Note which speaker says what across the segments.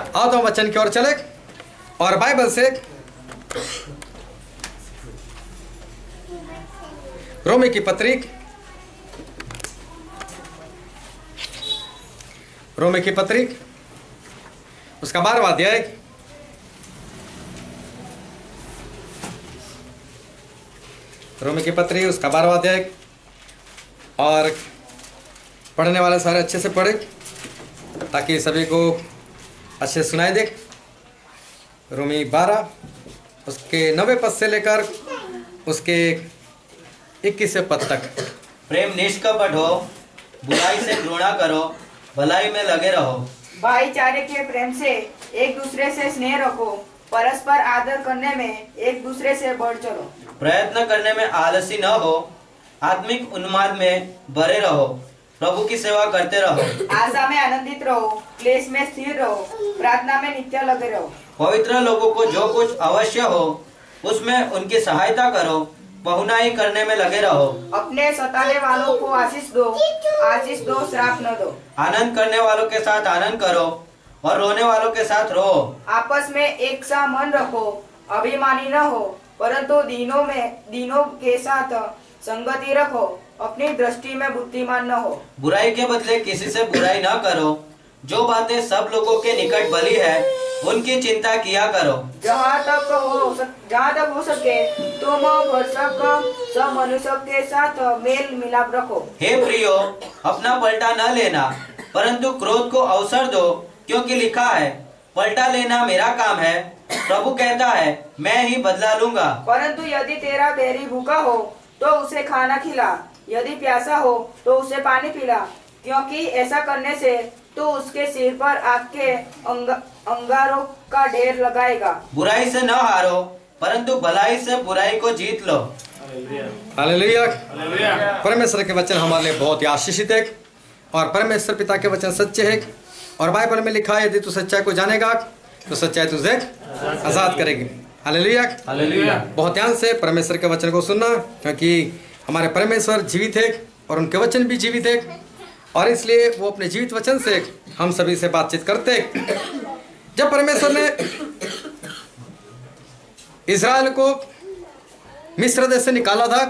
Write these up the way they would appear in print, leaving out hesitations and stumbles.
Speaker 1: आओ तो वचन की ओर चले और बाइबल से रोमी की पत्री उसका 12वां अध्याय रोमी की पत्री उसका 12वां अध्याय। और पढ़ने वाले सारे अच्छे से पढ़े ताकि सभी को अच्छे सुनाई दे। रोमी 12 उसके 9वें पद से लेकर उसके 21वें पद तक।
Speaker 2: प्रेम निष्कपट हो, बुराई से घृणा करो, भलाई में लगे रहो।
Speaker 3: भाईचारे के प्रेम से एक दूसरे से स्नेह रखो, परस्पर आदर करने में एक दूसरे से बढ़ चलो।
Speaker 2: प्रयत्न करने में आलसी न हो, आत्मिक उन्माद में भरे रहो, प्रभु की सेवा करते रहो।
Speaker 3: आशा में आनंदित रहो, क्लेश में स्थिर रहो, प्रार्थना में नित्य लगे रहो।
Speaker 2: पवित्र लोगों को जो कुछ अवश्य हो उसमें उनकी सहायता करो, बहुनाई करने में लगे रहो।
Speaker 3: अपने सताने वालों को आशीष दो, श्राप न दो।
Speaker 2: आनंद करने वालों के साथ आनंद करो और रोने वालों के साथ रो।
Speaker 3: आपस में एक सा मन रखो, अभिमानी न हो, परंतु दीनों के साथ संगति रखो, अपनी दृष्टि में बुद्धिमान न हो। बुराई के बदले किसी से बुराई न करो, जो बातें सब लोगों के निकट भली है उनकी चिंता किया करो। जहाँ तक हो सके तुम सब मनुष्य के साथ मेल मिलाप रखो। हे प्रियो, अपना पलटा न लेना, परंतु क्रोध को अवसर दो, क्योंकि लिखा है, पलटा लेना मेरा काम है, प्रभु कहता है, मैं ही बदला लूंगा। परंतु यदि तेरा बैरी भूखा हो तो उसे खाना खिला, यदि प्यासा हो तो उसे पानी पिला, क्योंकि ऐसा करने से तो उसके सिर पर आग के अंगारों का ढेर लगाएगा। बुराई से न हारो, परंतु भलाई से बुराई को जीत लो।
Speaker 1: हालेलुया। परमेश्वर के वचन हमारे लिए बहुत ही आशीषित है और परमेश्वर पिता के वचन सच्चे है। और बाइबल में लिखा है, यदि तू सच्चाई को जानेगा तो सच्चाई तुझे आजाद करेगी। हालेलुया। हालेलुया। बहुत ध्यान से परमेश्वर के वचन को सुनना, क्योंकि हमारे परमेश्वर जीवित है और उनके वचन भी जीवित है, और इसलिए वो अपने जीवित वचन से हम सभी से बातचीत करते। जब परमेश्वर ने इस्राएल को मिस्र देश से निकाला था,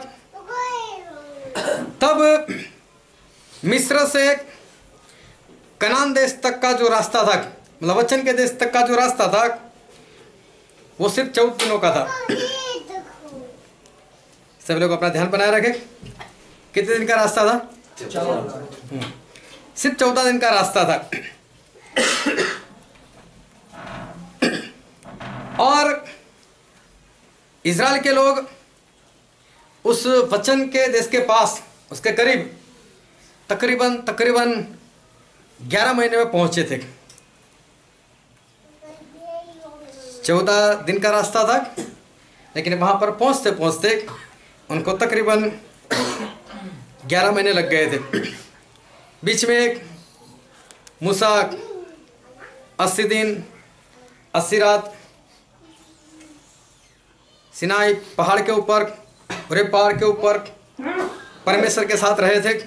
Speaker 1: तब मिस्र से कनान देश तक का जो रास्ता था, मतलब वचन के देश तक का जो रास्ता था, वो सिर्फ 14 दिनों का था। सब लोग अपना ध्यान बनाए रखें। कितने दिन का रास्ता था? सिर्फ 14 दिन का रास्ता था। और इज़राइल के लोग उस वचन के देश के पास, उसके करीब तकरीबन 11 महीने में पहुंचे थे। 14 दिन का रास्ता था, लेकिन वहां पर पहुंचते पहुंचते उनको तकरीबन 11 महीने लग गए थे। बीच में एक मूसा 80 दिन 80 रात सिनाई पहाड़ के ऊपर, पूरे पहाड़ के ऊपर परमेश्वर के साथ रहे थे।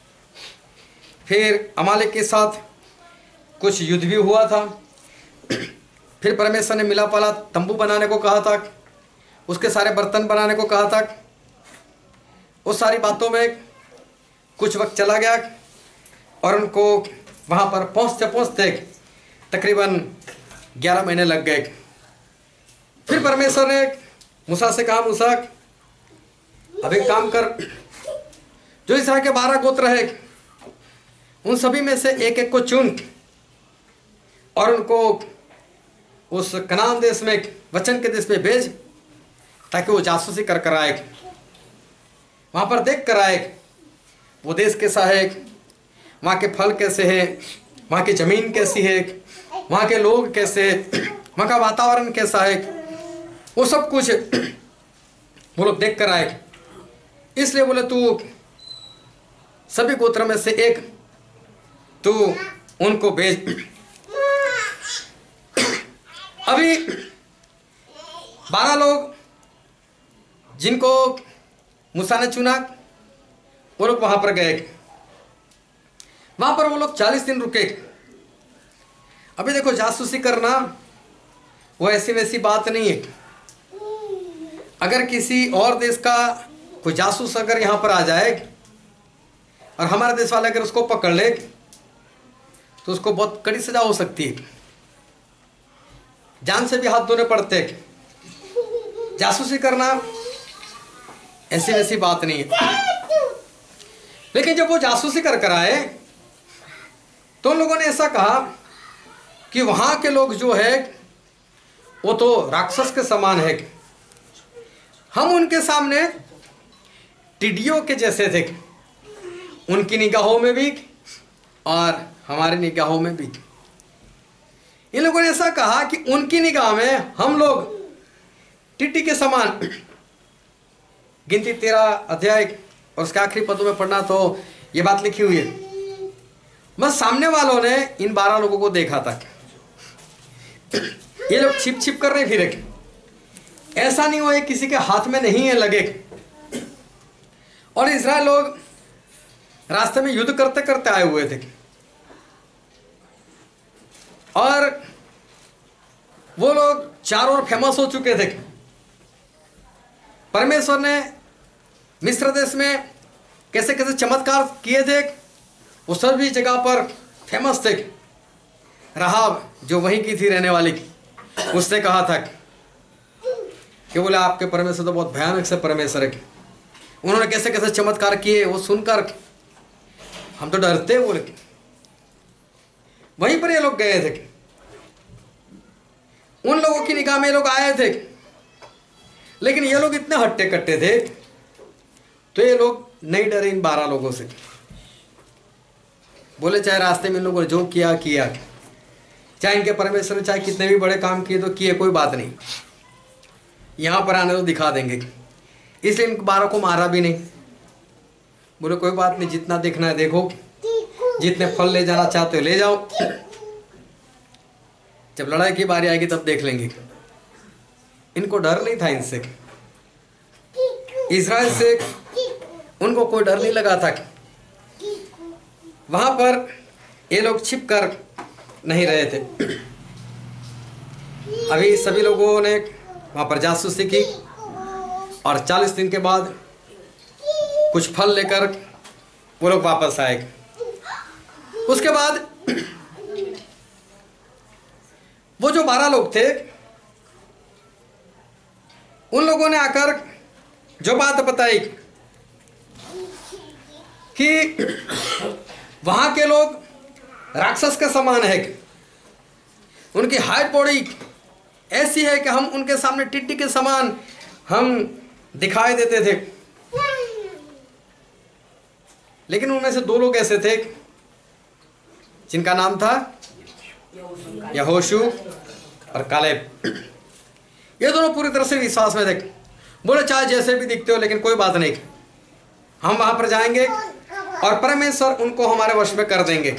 Speaker 1: फिर अमालेक के साथ कुछ युद्ध भी हुआ था। फिर परमेश्वर ने मिलाप वाला तंबू बनाने को कहा था, उसके सारे बर्तन बनाने को कहा था। उस सारी बातों में कुछ वक्त चला गया और उनको वहाँ पर पहुँचते पहुँचते तकरीबन 11 महीने लग गए। फिर परमेश्वर ने मूसा से कहा, मूसा अब एक काम कर, जो इस्राएल के 12 गोत्र है उन सभी में से एक एक को चुन और उनको उस कनान देश में, वचन के देश में भेज, ताकि वो जासूसी कर कर आए, वहाँ पर देख कर आए वो देश कैसा है, वहाँ के फल कैसे हैं, वहाँ की ज़मीन कैसी है, वहाँ के लोग कैसे, वहाँ का वातावरण कैसा है, वो सब कुछ वो लोग देख कर आए। इसलिए बोले तू सभी गोत्र में से एक तू उनको भेज। अभी 12 लोग जिनको मूसा ने चुना, वो लोग वहां पर गए। वहां पर वो लोग 40 दिन रुके अभी देखो, जासूसी करना वो ऐसी वैसी बात नहीं है। अगर किसी और देश का कोई जासूस अगर यहाँ पर आ जाए और हमारे देश वाले अगर उसको पकड़ ले तो उसको बहुत कड़ी सजा हो सकती है, जान से भी हाथ धोने पड़ते हैं। जासूसी करना ऐसी वैसी बात नहीं है। लेकिन जब वो जासूसी कर आए तो उन लोगों ने ऐसा कहा कि वहां के लोग जो है वो तो राक्षस के समान है, हम उनके सामने टिड्डियों के जैसे थे, उनकी निगाहों में भी और हमारी निगाहों में भी। इन लोगों ने ऐसा कहा कि उनकी निगाह में हम लोग टिड्डी के समान। गिनती 13 अध्याय और उसके आखिरी पदों में पढ़ना तो ये बात लिखी हुई है। बस सामने वालों ने इन 12 लोगों को देखा था, ये लोग छिप छिप कर रहे फिरे, ऐसा नहीं हुआ किसी के हाथ में नहीं है लगे। और इजराइल लोग रास्ते में युद्ध करते करते आए हुए थे और वो लोग चारों ओर फेमस हो चुके थे। परमेश्वर ने मिस्र देश में कैसे कैसे चमत्कार किए थे, वो सभी जगह पर फेमस थे। राहाब जो वहीं की थी रहने वाली, उसने कहा था कि बोले आपके परमेश्वर तो बहुत भयानक से परमेश्वर है। उन्होंने कैसे कैसे चमत्कार किए वो सुनकर हम तो डरते बोले। वहीं पर ये लोग गए थे, उन लोगों की निगाह में ये लोग आए थे, लेकिन ये लोग इतने हट्टे कट्टे थे तो ये लोग नहीं डरे इन 12 लोगों से। बोले चाहे रास्ते में इन लोगों ने जो किया किया, चाहे इनके परमेश्वर ने चाहे कितने भी बड़े काम किए तो किए, कोई बात नहीं, यहां पर आने तो दिखा देंगे। इसलिए इन 12 को मारा भी नहीं। बोले कोई बात नहीं, जितना देखना है देखो, जितने फल ले जाना चाहते हो ले जाओ, जब लड़ाई की बारी आएगी तब देख लेंगे। इनको डर नहीं था इनसे, इजराइल से उनको कोई डर नहीं लगा था। वहां पर ये लोग छिप कर नहीं रहे थे। अभी सभी लोगों ने वहां पर जासूसी की और 40 दिन के बाद कुछ फल लेकर वो लोग वापस आए। उसके बाद वो जो 12 लोग थे उन लोगों ने आकर जो बात बताई कि वहां के लोग राक्षस के समान है, उनकी हाइट बॉडी ऐसी है कि हम उनके सामने टिड्डी के समान हम दिखाई देते थे। लेकिन उनमें से 2 लोग ऐसे थे जिनका नाम था यहोशू और कालेब। ये दोनों पूरी तरह से विश्वास में थे। बोले चाहे जैसे भी दिखते हो लेकिन कोई बात नहीं, हम वहां पर जाएंगे और परमेश्वर उनको हमारे वश में कर देंगे।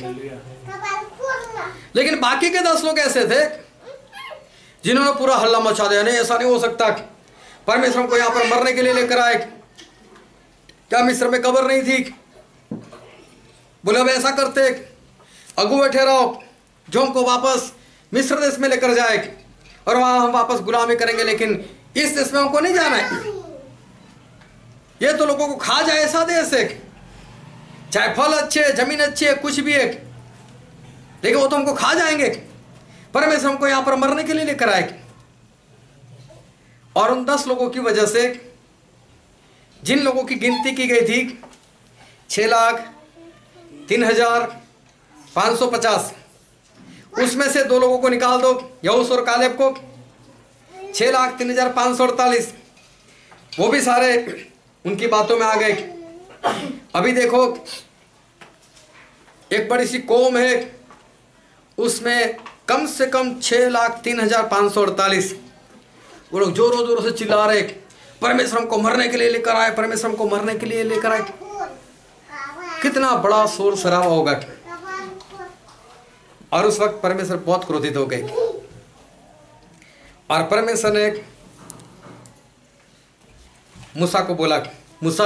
Speaker 1: लेकिन बाकी के 10 लोग ऐसे थे जिन्होंने पूरा हल्ला मचा दिया, नहीं ऐसा नहीं हो सकता, परमेश्वर हमको यहाँ पर मरने के लिए लेकर आए, क्या मिस्र में कब्र नहीं थी? बोले अब ऐसा करते, अगुए ठहराओ जो हमको वापस मिस्र देश में लेकर जाए और वहां हम वापस गुलामी करेंगे, लेकिन इस देश में हमको नहीं जाना है। ये तो लोगों को खा जाए ऐसा देश है, चाहे फल अच्छे, जमीन अच्छी है, कुछ भी है, लेकिन वो तो हमको खा जाएंगे। परमेश्वर हमको यहां पर मरने के लिए लेकर आए। और उन 10 लोगों की वजह से जिन लोगों की गिनती की गई थी 6,03,550, उसमें से 2 लोगों को निकाल दो, यहोशू और कालेब को, 6,03,548, वो भी सारे उनकी बातों में आ गए। अभी देखो एक बड़ी सी कौम है, उसमें कम से कम 6,03,548 वो लोग जोरों जोरों से चिल्ला रहे, परमेश्वर हमको मरने के लिए लेकर आए, परमेश्वर हमको मरने के लिए लेकर आए। कितना बड़ा शोर शराबा होगा। और उस वक्त परमेश्वर बहुत क्रोधित हो गए और परमेश्वर ने मूसा को बोला, मूसा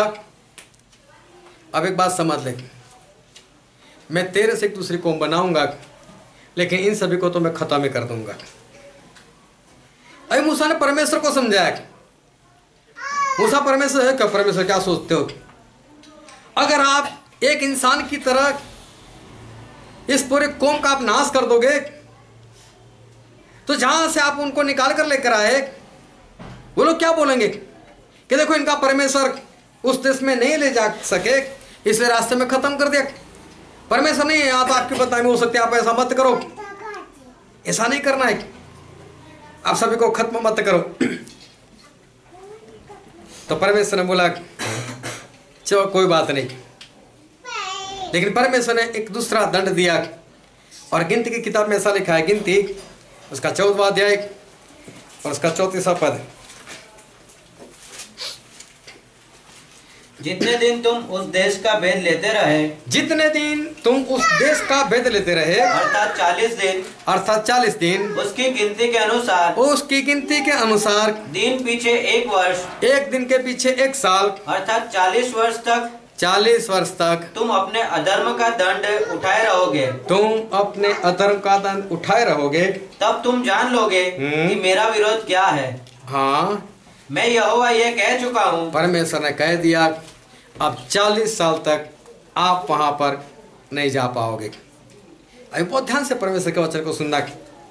Speaker 1: अब एक बात समझ ले, मैं तेरे से एक दूसरी कौम बनाऊंगा, लेकिन इन सभी को तो मैं खत्म ही कर दूंगा। अरे मूसा ने परमेश्वर को समझाया। मूसा परमेश्वर है क्या? परमेश्वर क्या सोचते हो? अगर आप एक इंसान की तरह इस पूरे कौम का आप नाश कर दोगे, तो जहां से आप उनको निकाल कर लेकर आए, वो लोग क्या बोलेंगे कि देखो इनका परमेश्वर उस देश में नहीं ले जा सके, इसलिए रास्ते में खत्म कर दिया। परमेश्वर नहीं है यहाँ, तो आपकी बदनामी हो सकती है, आप ऐसा मत करो, ऐसा नहीं करना है, आप सभी को खत्म मत करो। तो परमेश्वर ने बोला चलो कोई बात नहीं, लेकिन परमेश्वर ने एक दूसरा दंड दिया। और गिनती की किताब में ऐसा लिखा है, गिनती उसका 14वां अध्याय और उसका 34वां पद।
Speaker 2: जितने दिन तुम उस देश का भेद लेते रहे,
Speaker 1: जितने दिन तुम उस देश का भेद लेते रहे,
Speaker 2: अर्थात
Speaker 1: 40 दिन
Speaker 2: उसकी गिनती के अनुसार,
Speaker 1: उसकी गिनती के अनुसार
Speaker 2: दिन पीछे 1 वर्ष,
Speaker 1: एक दिन के पीछे 1 साल,
Speaker 2: अर्थात 40 वर्ष तक,
Speaker 1: 40 वर्ष तक
Speaker 2: तुम अपने अधर्म का दंड उठाए रहोगे।
Speaker 1: तुम अपने अधर्म का दंड उठाए रहोगे।
Speaker 2: तब तुम जान लोगे कि मेरा विरोध क्या है।
Speaker 1: हाँ,
Speaker 2: मैं यहोवा ये कह चुका हूँ।
Speaker 1: परमेश्वर ने कह दिया अब 40 साल तक आप वहां पर नहीं जा पाओगे। अभी बहुत ध्यान से परमेश्वर के वचन को सुनना।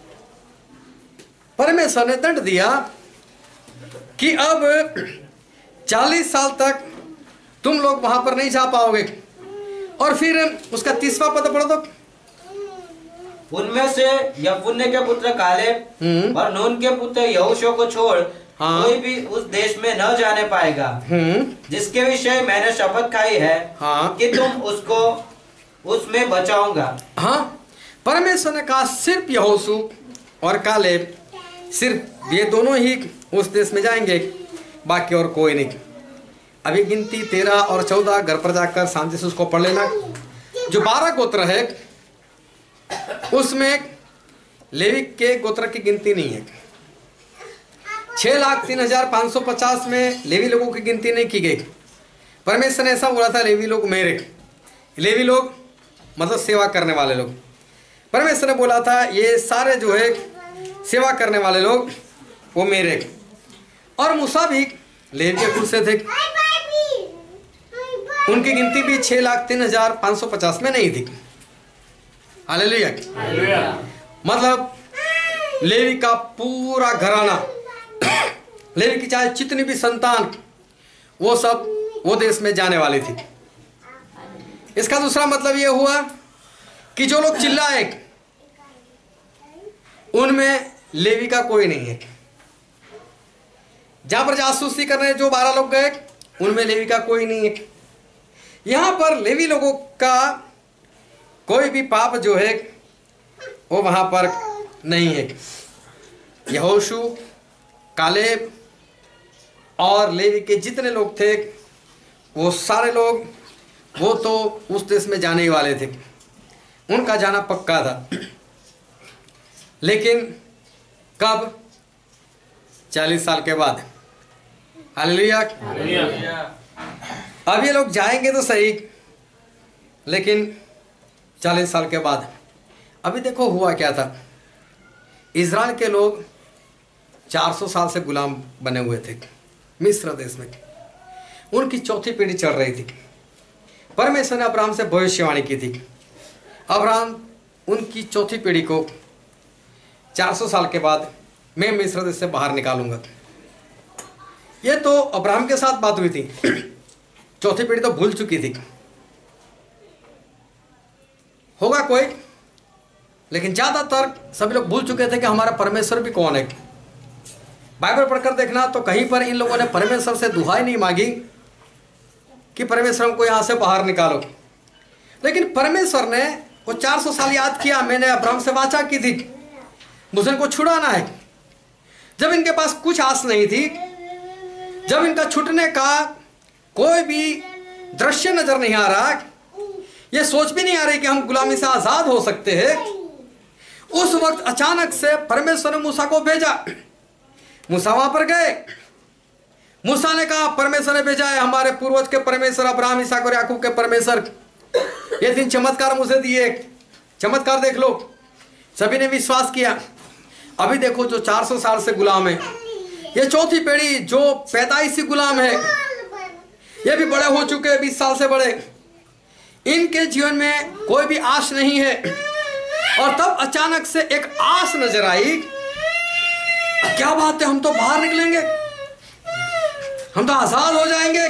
Speaker 1: परमेश्वर ने दंड दिया कि अब 40 साल तक तुम लोग वहां पर नहीं जा पाओगे। और फिर उसका 30वां पद पढ़ो तो।
Speaker 2: उनमें से यफुन्ने के पुत्र कालेब और नून के पुत्र यहोशू को छोड़
Speaker 1: हाँ।
Speaker 2: कोई भी उस देश में न जाने पाएगा, जिसके विषय मैंने शपथ खाई है
Speaker 1: हाँ।
Speaker 2: कि तुम उसको उसमें बचाऊंगा।
Speaker 1: हाँ, परमेश्वर ने कहा सिर्फ यहोशू और कालेब, सिर्फ ये दोनों ही उस देश में जाएंगे, बाकी और कोई नहीं। अभी गिनती 13 और 14 घर पर जाकर शांति से उसको पढ़ लेना। जो 12 गोत्र है उसमें लेवी के गोत्र की गिनती नहीं है। 6,03,550 में लेवी लोगों की गिनती नहीं की गई। परमेश्वर ने ऐसा बोला था, लेवी लोग मेरे, लेवी लोग मतलब सेवा करने वाले लोग। परमेश्वर ने बोला था ये सारे जो है सेवा करने वाले लोग वो मेरे। और मूसा भी लेवी के कुल से थे, उनकी गिनती भी 6,03,550 में नहीं थी। हालेलुया। मतलब लेवी का पूरा घराना, लेवी की चाहे जितनी भी संतान, वो सब वो देश में जाने वाली थी। इसका दूसरा मतलब ये हुआ कि जो लोग चिल्लाए उनमें लेवी का कोई नहीं है। जहां पर जासूसी करने जो 12 लोग गए उनमें लेवी का कोई नहीं है। यहां पर लेवी लोगों का कोई भी पाप जो है वो वहां पर नहीं है। यहोशू, कालेब और लेवी के जितने लोग थे वो सारे लोग वो तो उस देश में जाने ही वाले थे, उनका जाना पक्का था। लेकिन कब? 40 साल के बाद। हालेलुया। अब ये लोग जाएंगे तो सही, लेकिन 40 साल के बाद। अभी देखो हुआ क्या था। इज़राइल के लोग 400 साल से गुलाम बने हुए थे मिस्र देश में। उनकी चौथी पीढ़ी चल रही थी। परमेश्वर ने अब्राहम से भविष्यवाणी की थी, अब्राहम उनकी चौथी पीढ़ी को 400 साल के बाद मैं मिस्र देश से बाहर निकालूंगा। ये तो अब्राहम के साथ बात हुई थी, चौथी पीढ़ी तो भूल चुकी थी। होगा कोई, लेकिन ज्यादातर सभी लोग भूल चुके थे कि हमारा परमेश्वर भी कौन है। बाइबल पढ़कर देखना तो कहीं पर इन लोगों ने परमेश्वर से दुहाई नहीं मांगी कि परमेश्वर हमको यहां से बाहर निकालो। लेकिन परमेश्वर ने वो 400 साल याद किया, मैंने अब्राहम से वाचा की थी मुझे इनको छुड़ाना है। जब इनके पास कुछ आस नहीं थी, जब इनका छूटने का कोई भी दृश्य नजर नहीं आ रहा, ये सोच भी नहीं आ रही कि हम गुलामी से आजाद हो सकते हैं, उस वक्त अचानक से परमेश्वर ने मूसा को भेजा। मूसा वहां पर गए। मूसा ने कहा परमेश्वर ने भेजा है, हमारे पूर्वज के परमेश्वर अब्राहम, इसहाक और याकूब के परमेश्वर ये 3 चमत्कार मुझे दिए, चमत्कार देख लो। सभी ने विश्वास किया। अभी देखो जो 400 साल से गुलाम है, ये चौथी पीढ़ी जो पैदाइशी गुलाम है, ये भी बड़े हो चुके हैं, 20 साल से बड़े। इनके जीवन में कोई भी आश नहीं है। और तब अचानक से एक आश नजर आई। क्या बात है, हम तो बाहर निकलेंगे, हम तो आजाद हो जाएंगे,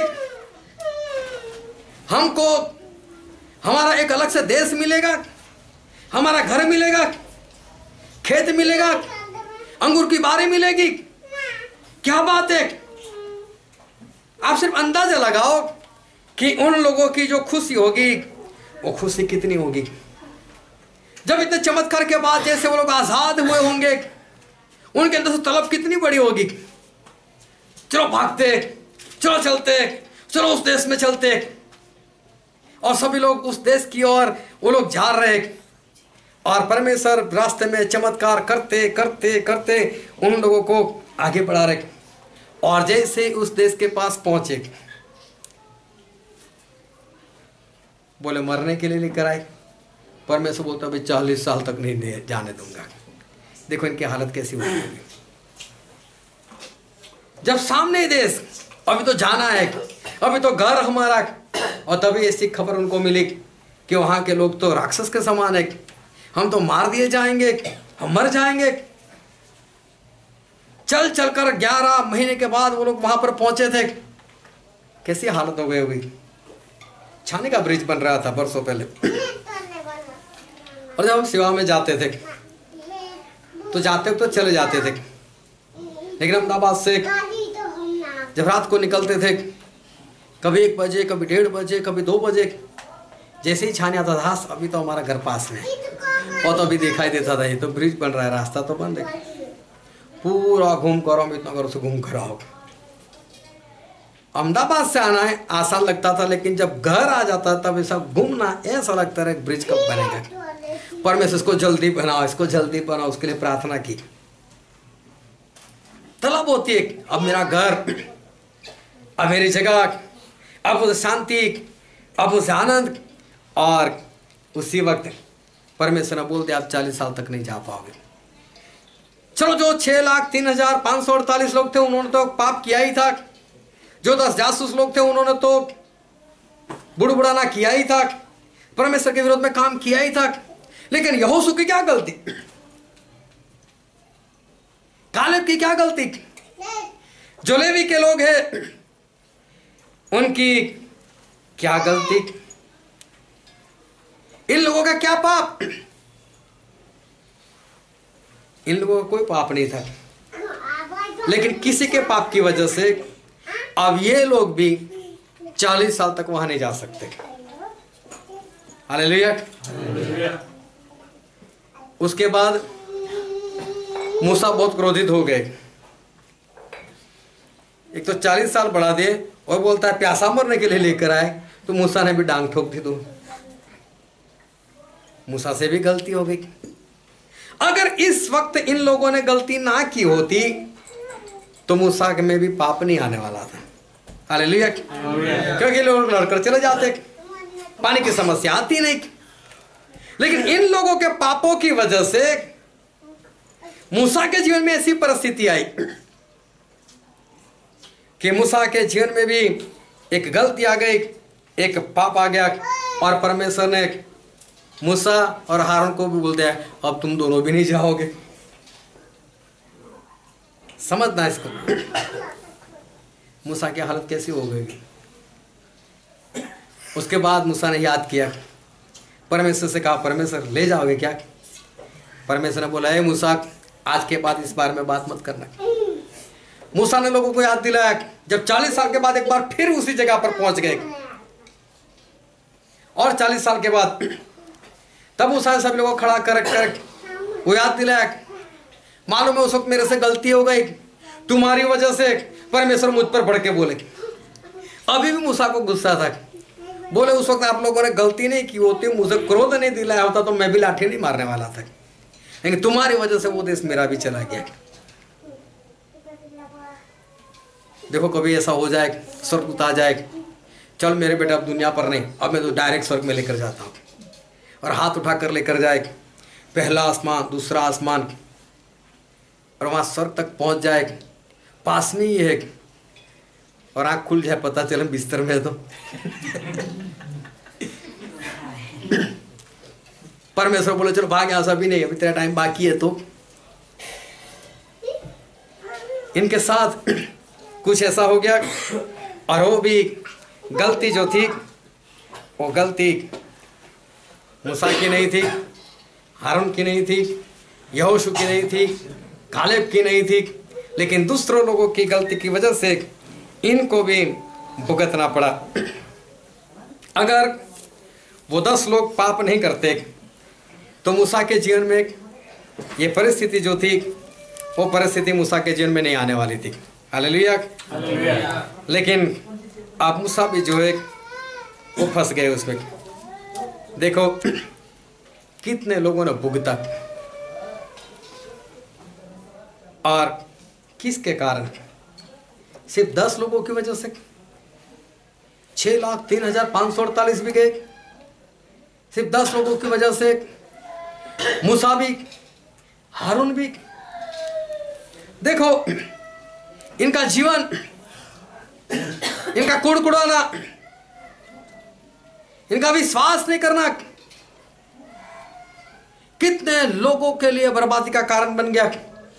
Speaker 1: हमको हमारा एक अलग से देश मिलेगा, हमारा घर मिलेगा, खेत मिलेगा, अंगूर की बारी मिलेगी। क्या बात है। आप सिर्फ अंदाजा लगाओ कि उन लोगों की जो खुशी होगी वो खुशी कितनी होगी जब इतने चमत्कार के बाद जैसे वो लोग आजाद हुए होंगे। उनके अंदर से तलब कितनी बड़ी होगी। चलो भागते, चलो चलते, चलो उस देश में चलते। और सभी लोग उस देश की ओर वो लोग जा रहे। और परमेश्वर रास्ते में चमत्कार करते करते करते उन लोगों को आगे बढ़ा रहे। और जैसे उस देश के पास पहुंचे, बोले मरने के लिए लेकर आए। परमेश्वर बोलता भाई 40 साल तक नहीं जाने दूंगा। देखो इनकी हालत कैसी होगी। जब सामने देश, अभी तो जाना है, अभी तो घर हमारा, और तभी ऐसी खबर उनको मिली कि वहां के लोग तो राक्षस के समान है, हम तो मार दिए जाएंगे, हम मर जाएंगे। चल चलकर 11 महीने के बाद वो लोग वहां पर पहुंचे थे। कैसी हालत हो गई होगी। छाने का ब्रिज बन रहा था बरसों पहले। और जब हम सेवा में जाते थे तो चले जाते थे, लेकिन अहमदाबाद से जब रात को निकलते थे, कभी 1 बजे, कभी 1:30 बजे, कभी 2 बजे, जैसे ही छाने आता था, अभी तो हमारा घर पास में, और तो अभी दिखाई देता था ये तो ब्रिज बन रहा है, रास्ता तो बंद है। पूरा घूम कर हम इतना घर से घूम कर आओ। अहमदाबाद से आना है आसान लगता था, लेकिन जब घर आ जाता तब ऐसा घूमना ऐसा लगता है ब्रिज कब बनेगा। परमेश्वर इसको जल्दी बनाओ, इसको जल्दी बनाओ, उसके लिए प्रार्थना की। तलब होती है अब मेरा घर, अब मेरी जगह, अब उसे शांति, अब उसे आनंद। और उसी वक्त परमेश्वर ने बोल दिया आप 40 साल तक नहीं जा पाओगे। चलो जो 6,03,548 लोग थे उन्होंने तो पाप किया ही था। जो 10 जासूस लोग थे उन्होंने तो बुड़बुड़ाना किया ही था, परमेश्वर के विरोध में काम किया ही था। लेकिन यहोशू की क्या गलती, कालेब की क्या गलती, जो लेवी के लोग हैं उनकी क्या गलती, इन लोगों का क्या पाप। इन लोगों का कोई पाप नहीं था, लेकिन किसी के पाप की वजह से अब ये लोग भी 40 साल तक वहां नहीं जा सकते। हालेलुया। उसके बाद मूसा बहुत क्रोधित हो गए। एक तो 40 साल बढ़ा दिए और बोलता है प्यासा मरने के लिए लेकर आए, तो मूसा ने भी डांग ठोक दी। तो मूसा से भी गलती हो गई। अगर इस वक्त इन लोगों ने गलती ना की होती तो मूसा में भी पाप नहीं आने वाला था। हालेलुया। क्योंकि लोग लड़कर चले जाते, पानी की समस्या आती नहीं। लेकिन इन लोगों के पापों की वजह से मूसा के जीवन में ऐसी परिस्थिति आई कि मूसा के जीवन में भी एक गलती आ गई, एक पाप आ गया। और परमेश्वर ने मूसा और हारून को भी बोल दिया अब तुम दोनों भी नहीं जाओगे। समझना इसको, मूसा की हालत कैसी हो गई। उसके बाद मूसा ने याद किया, परमेश्वर से कहा परमेश्वर ले जाओगे क्या। परमेश्वर ने बोला है मूसा आज के बाद इस बारे में बात मत करना। मूसा ने लोगों को याद दिलाया। जब 40 साल के बाद एक बार फिर उसी जगह पर पहुंच गए, और 40 साल के बाद तब मूसा ने सब लोगों को खड़ा कर वो याद दिलाया, मालूम है उस वक्त मेरे से गलती हो गई, तुम्हारी वजह से परमेश्वर मुझ पर बढ़ के बोले। अभी भी मूसा को गुस्सा था, बोले उस वक्त आप लोगों ने गलती नहीं की होती, मुझे क्रोध नहीं दिलाया होता तो मैं भी लाठी नहीं मारने वाला था, लेकिन तुम्हारी वजह से वो देश मेरा भी चला गया। देखो कभी ऐसा हो जाए, स्वर्ग उतार जाए, चल मेरे बेटा अब दुनिया पर नहीं, अब मैं तो डायरेक्ट स्वर्ग में लेकर जाता हूँ, और हाथ उठा कर लेकर जाए, पहला आसमान, दूसरा आसमान, और वहाँ स्वर्ग तक पहुँच जाए, पास में ही है, और आँख खुल जाए पता चले बिस्तर में है तो परमेश्वर बोले चलो भाग यहाँ से, अभी नहीं, अभी तेरा टाइम बाकी है। तो इनके साथ कुछ ऐसा हो गया, और वो भी गलती जो थी, वो गलती मूसा की नहीं थी, हारून की नहीं थी, यहोशू की नहीं थी, कालेब की नहीं थी, लेकिन दूसरों लोगों की गलती की वजह से इनको भी भुगतना पड़ा। अगर वो 10 लोग पाप नहीं करते तो मूसा के जीवन में ये परिस्थिति जो थी, वो परिस्थिति मूसा के जीवन में नहीं आने वाली थी। हालेलुया। लेकिन आप मूसा भी जो है वो फंस गए उसमें। देखो कितने लोगों ने भुगता, और किसके कारण? सिर्फ 10 लोगों की वजह से 6,03,548 भी गए, सिर्फ 10 लोगों की वजह से। मूसा भी, हारून भी। देखो इनका जीवन, इनका कुड़कुड़ाना, इनका विश्वास नहीं करना कितने लोगों के लिए बर्बादी का कारण बन गया।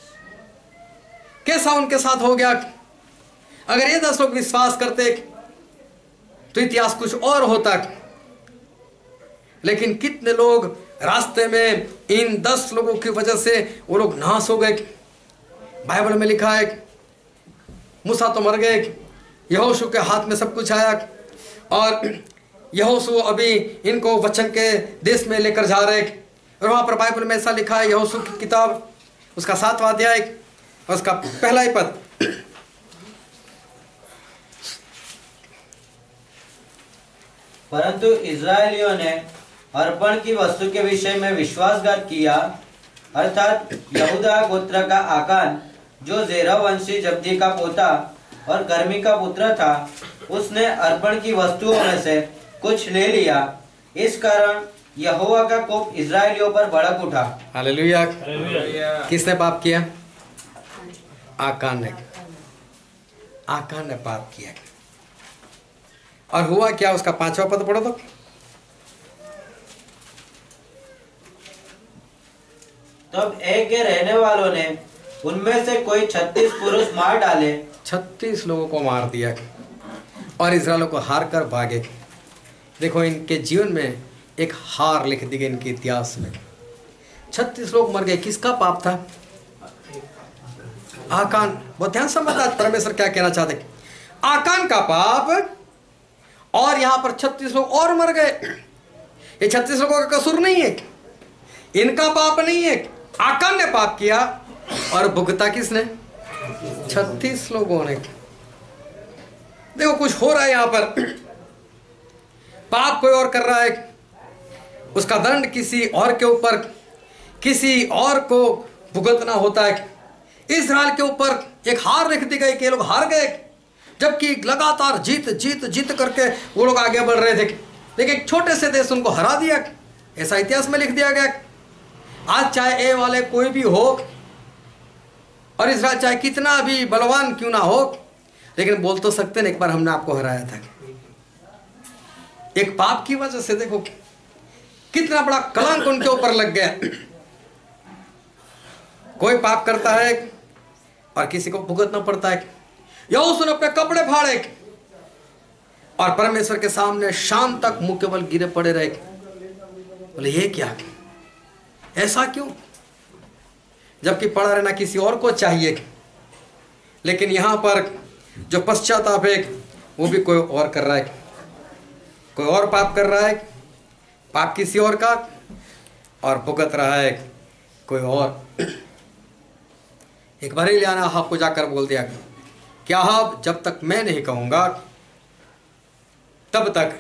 Speaker 1: कैसा उनके साथ हो गया। अगर ये 10 लोग विश्वास करते तो इतिहास कुछ और होता, लेकिन कितने लोग रास्ते में इन 10 लोगों की वजह से वो लोग नाश हो गए। बाइबल में लिखा है मूसा तो मर गए, यहोशू के हाथ में सब कुछ आया, और यहोशू अभी इनको वचन के देश में लेकर जा रहे। और वहाँ पर बाइबल में ऐसा लिखा है, यहोशू की किताब उसका 7वां अध्याय और उसका पहला ही पद,
Speaker 2: परंतु इजरायलियों ने अर्पण की वस्तु के विषय में विश्वासघात किया, अर्थात यहूदा गोत्र का आकान जो जेरह वंशी जब्दी का पोता और कर्मी का पुत्र था, उसने अर्पण की वस्तुओं में से कुछ ले लिया। इस कारण यहोवा का कोप इजरायलियों पर भड़क उठा।
Speaker 1: हालेलुया। किसने पाप किया? आकान ने। आकान ने पाप किया। और हुआ क्या? उसका 5वां पद पढ़ो तो।
Speaker 2: तब एक के रहने वालों ने उनमें से कोई 36 पुरुष मार डाले।
Speaker 1: 36 लोगों को मार दिया और इजरायलों को हार कर भागे। देखो इनके जीवन में एक हार लिख दी गई, इनके इतिहास में 36 लोग मर गए। किसका पाप था? आकान। बहुत ध्यान से समझ, आज परमेश्वर क्या कहना चाहते। आकान का पाप, और यहां पर 36 लोग और मर गए। ये 36 लोगों का कसूर नहीं है, इनका पाप नहीं है। आकान ने पाप किया और भुगता किसने? 36 लोगों ने। देखो कुछ हो रहा है यहां पर। पाप कोई और कर रहा है, उसका दंड किसी और के ऊपर, किसी और को भुगतना होता है। इस्राएल के ऊपर एक हार लिख दी गई कि ये लोग हार गए, जबकि लगातार जीत जीत जीत करके वो लोग आगे बढ़ रहे थे, लेकिन एक छोटे से देश उनको हरा दिया। ऐसा इतिहास में लिख दिया गया। आज चाहे ए वाले कोई भी हो और इस्राएल चाहे कितना भी बलवान क्यों ना हो, लेकिन बोल तो सकते ना एक बार हमने आपको हराया था। एक पाप की वजह से देखो कितना बड़ा कलंक उनके ऊपर लग गया। कोई पाप करता है और किसी को भुगतना पड़ता है। यहोशू ने अपने कपड़े फाड़े और परमेश्वर के सामने शाम तक मुंह के बल गिरे पड़े रहे। बोले ये क्या, ऐसा क्यों? जबकि पड़ा रहना किसी और को चाहिए, लेकिन यहां पर जो पश्चाताप है वो भी कोई और कर रहा है। कोई और पाप कर रहा है, पाप किसी और का, और भुगत रहा है कोई और। एक बार लिया ना हाब को जाकर बोल दिया, क्या हाब जब तक मैं नहीं कहूंगा तब तक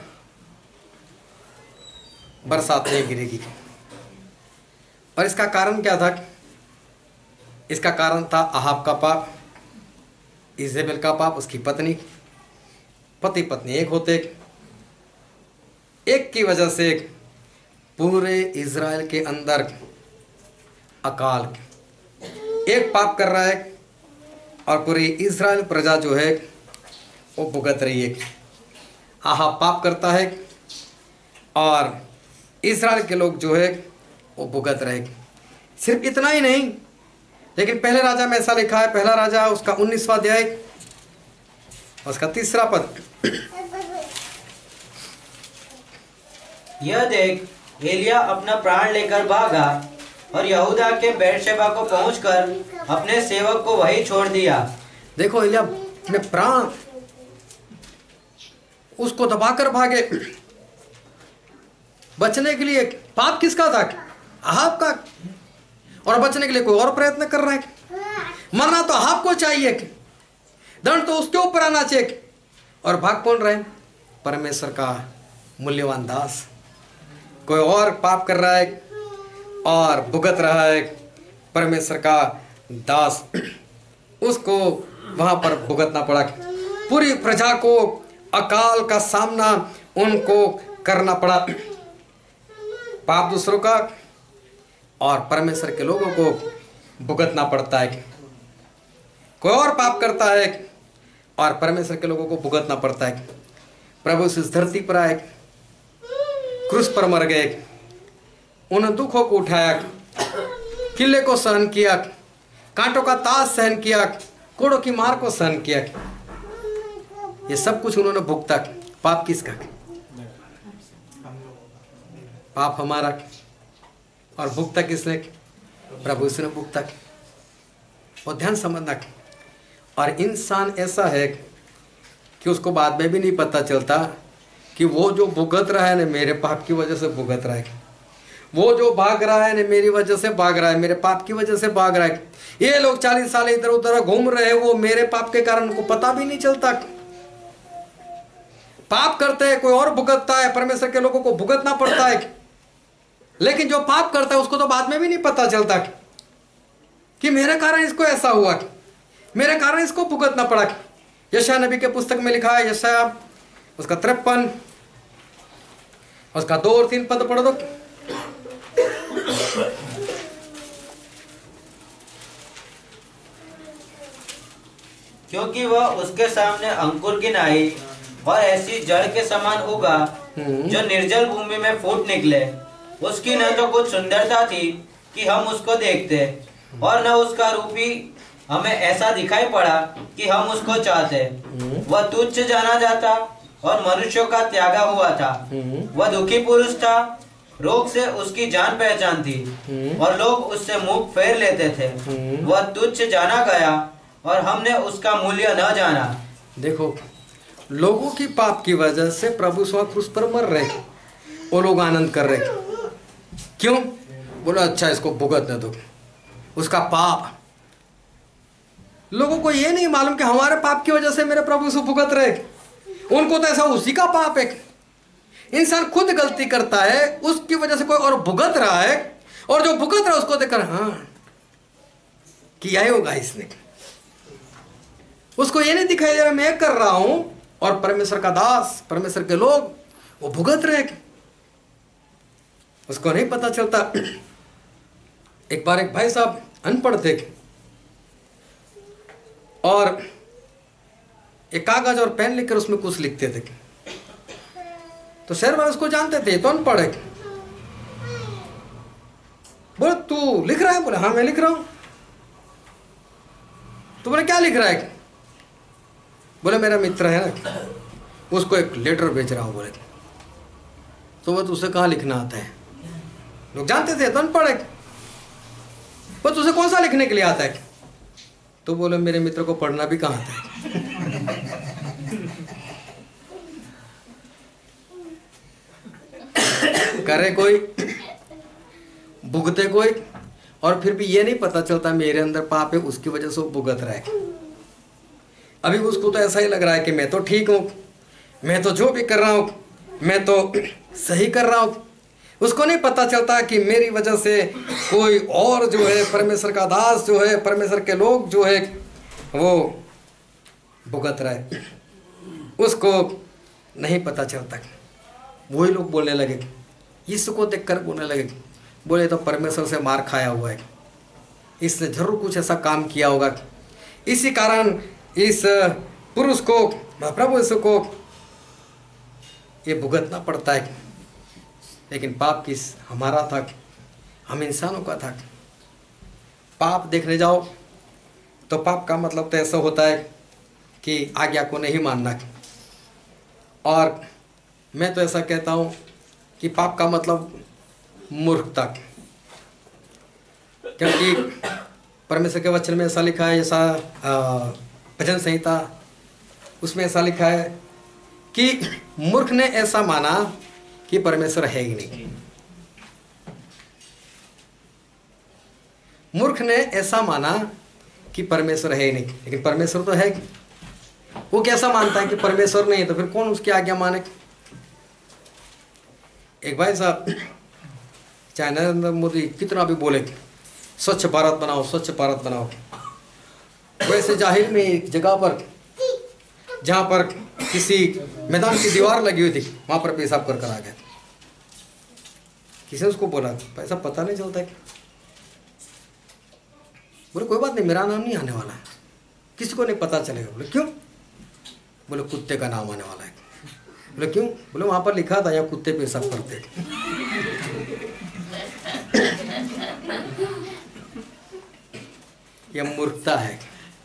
Speaker 1: बरसात नहीं गिरेगी। और इसका कारण क्या था? इसका कारण था अहाब का पाप, इजेबेल का पाप, उसकी पत्नी। पति पत्नी एक होते, एक की वजह से पूरे इज़राइल के अंदर अकाल, एक पाप कर रहा है और पूरी इस्राएल प्रजा जो है वो भुगत रही है। आहाब पाप करता है और इस्राएल के लोग जो है वो भुगत रहे। सिर्फ इतना ही नहीं, लेकिन पहले राजा में ऐसा लिखा है, पहला राजा उसका 19वां अध्याय उसका 3रा पद।
Speaker 2: यह देख एलिया अपना प्राण लेकर भागा और यहूदा के बेरशेबा को पहुंचकर अपने सेवक को वहीं छोड़ दिया।
Speaker 1: देखो एलिया ने प्राण उसको दबाकर भागे, बचने के लिए। पाप किसका था? अहाब का। और बचने के लिए कोई और प्रयत्न कर रहा है। मरना तो अहाब को चाहिए, दंड तो उसके ऊपर आना चाहिए। और भाग कौन रहे? परमेश्वर का मूल्यवान दास। कोई और पाप कर रहा है और भुगत रहा है। परमेश्वर का दास, उसको वहां पर भुगतना पड़ा। पूरी प्रजा को अकाल का सामना उनको करना पड़ा। पाप दूसरों का और परमेश्वर के लोगों को भुगतना पड़ता है। कोई और पाप करता है और परमेश्वर के लोगों को भुगतना पड़ता है। प्रभु इस धरती पर आए, क्रूस पर मर गए, उन दुखों को उठाया, किले को सहन किया, कांटों का ताज सहन किया, कोड़ों की मार को सहन किया। ये सब कुछ उन्होंने भुगता। पाप किसका? पाप हमारा। और भुगता किसने? प्रभु ने भुगता। और ध्यान समझना, और इंसान ऐसा है कि उसको बाद में भी नहीं पता चलता कि वो जो भुगत रहा है ना मेरे पाप की वजह से भुगत रहा है, वो जो भाग रहा है ना मेरी वजह से भाग रहा है, मेरे पाप की वजह से भाग रहा है। ये लोग 40 साल इधर उधर घूम रहे हैं, वो मेरे पाप के कारण उनको पता भी नहीं चलता। पाप करते हैं, कोई और भुगतता है, परमेश्वर के लोगों को भुगतना पड़ता है। लेकिन जो पाप करता है उसको तो बाद में भी नहीं पता चलता कि मेरे कारण इसको ऐसा हुआ, मेरे कारण इसको भुगतना पड़ा। यशायाह नबी के पुस्तक में लिखा है, यशायाह उसका 53 उसका 2 और 3 पद पढ़ दो।
Speaker 2: क्योंकि वह उसके सामने अंकुर की नाई और ऐसी जड़ के समान उगा जो निर्जल भूमि में फूट निकले। उसकी न तो कुछ सुंदरता थी कि हम उसको देखते, और न उसका रूप ही हमें ऐसा दिखाई पड़ा कि हम उसको चाहते। वह तुच्छ जाना जाता और मनुष्यों का त्यागा हुआ था। वह दुखी पुरुष था, रोग से उसकी जान पहचान थी और लोग उससे मुंह फेर लेते थे। वह तुच्छ जाना गया और हमने उसका मूल्य न जाना।
Speaker 1: देखो, लोगों की पाप की वजह से प्रभु स्वयं क्रूस पर मर रहे, वो लोग आनंद कर रहे। क्यों? बोलो अच्छा इसको भुगत न दो, उसका पाप। लोगों को ये नहीं मालूम कि हमारे पाप की वजह से मेरे प्रभु से भुगत रहे। उनको तो ऐसा उसी का पाप है। इंसान खुद गलती करता है, उसकी वजह से कोई और भुगत रहा है, और जो भुगत रहा है उसको देखकर हाँ किया ही होगा इसने। उसको ये नहीं दिखाई दे रहा मैं कर रहा हूं, और परमेश्वर का दास, परमेश्वर के लोग वो भुगत रहे, उसको नहीं पता चलता। एक बार एक भाई साहब अनपढ़ थे और एक कागज और पेन लेकर उसमें कुछ लिखते थे। तो शहर वाले उसको जानते थे, तो अनपढ़ है। बोले तू लिख रहा है? बोले हाँ मैं लिख रहा हूं। तो बोले क्या लिख रहा है? बोले मेरा मित्र है ना, उसको एक लेटर भेज रहा हूं। बोले तो वो तुझसे कहाँ लिखना आता है? लोग जानते थे, तो अनपढ़ है। वो तुझे कौन सा लिखने के लिए आता है? तो बोले मेरे मित्र को पढ़ना भी कहाँ आता है। करे कोई, भुगते कोई, और फिर भी ये नहीं पता चलता मेरे अंदर पाप है, उसकी वजह से वो भुगत रहा है। अभी उसको तो ऐसा ही लग रहा है कि मैं तो ठीक हूं, मैं तो जो भी कर रहा हूं मैं तो सही कर रहा हूं। उसको नहीं पता चलता कि मेरी वजह से कोई और जो है, परमेश्वर का दास जो है, परमेश्वर के लोग जो है वो भुगत रहा है। उसको नहीं पता चलता। वही लोग बोलने लगे, यीशु को देखकर बोलने लगे, बोले तो परमेश्वर से मार खाया हुआ है, इसने जरूर कुछ ऐसा काम किया होगा। इसी कारण इस पुरुष को, प्रभु यीशु को ये भुगतना पड़ता है। लेकिन पाप किस हमारा था, हम इंसानों का था। पाप देखने जाओ तो पाप का मतलब तो ऐसा होता है कि आज्ञा को नहीं मानना। और मैं तो ऐसा कहता हूँ कि पाप का मतलब मूर्खता, क्योंकि परमेश्वर के वचन में ऐसा लिखा है, जैसा भजन संहिता उसमें ऐसा लिखा है कि मूर्ख ने ऐसा माना कि परमेश्वर है ही नहीं। मूर्ख ने ऐसा माना कि परमेश्वर है ही नहीं, लेकिन परमेश्वर तो है। वो कैसा मानता है कि परमेश्वर नहीं है, तो फिर कौन उसकी आज्ञा माने। एक भाई साहब, चाहे नरेंद्र मोदी कितना भी बोले स्वच्छ भारत बनाओ, स्वच्छ भारत बनाओ, वैसे जाहिर में एक जगह पर जहाँ पर किसी मैदान की दीवार लगी हुई थी, वहाँ पर पेशाब कर आ गया। किसी ने उसको बोला, पैसा पता नहीं चलता है। बोले कोई बात नहीं, मेरा नाम नहीं आने वाला है, किसी को नहीं पता चलेगा। बोले क्यों? बोले कुत्ते का नाम आने वाला है। बोले क्यों? बोले वहाँ पर लिखा था यहाँ कुत्ते पेशाब करते। यह मूर्खता है।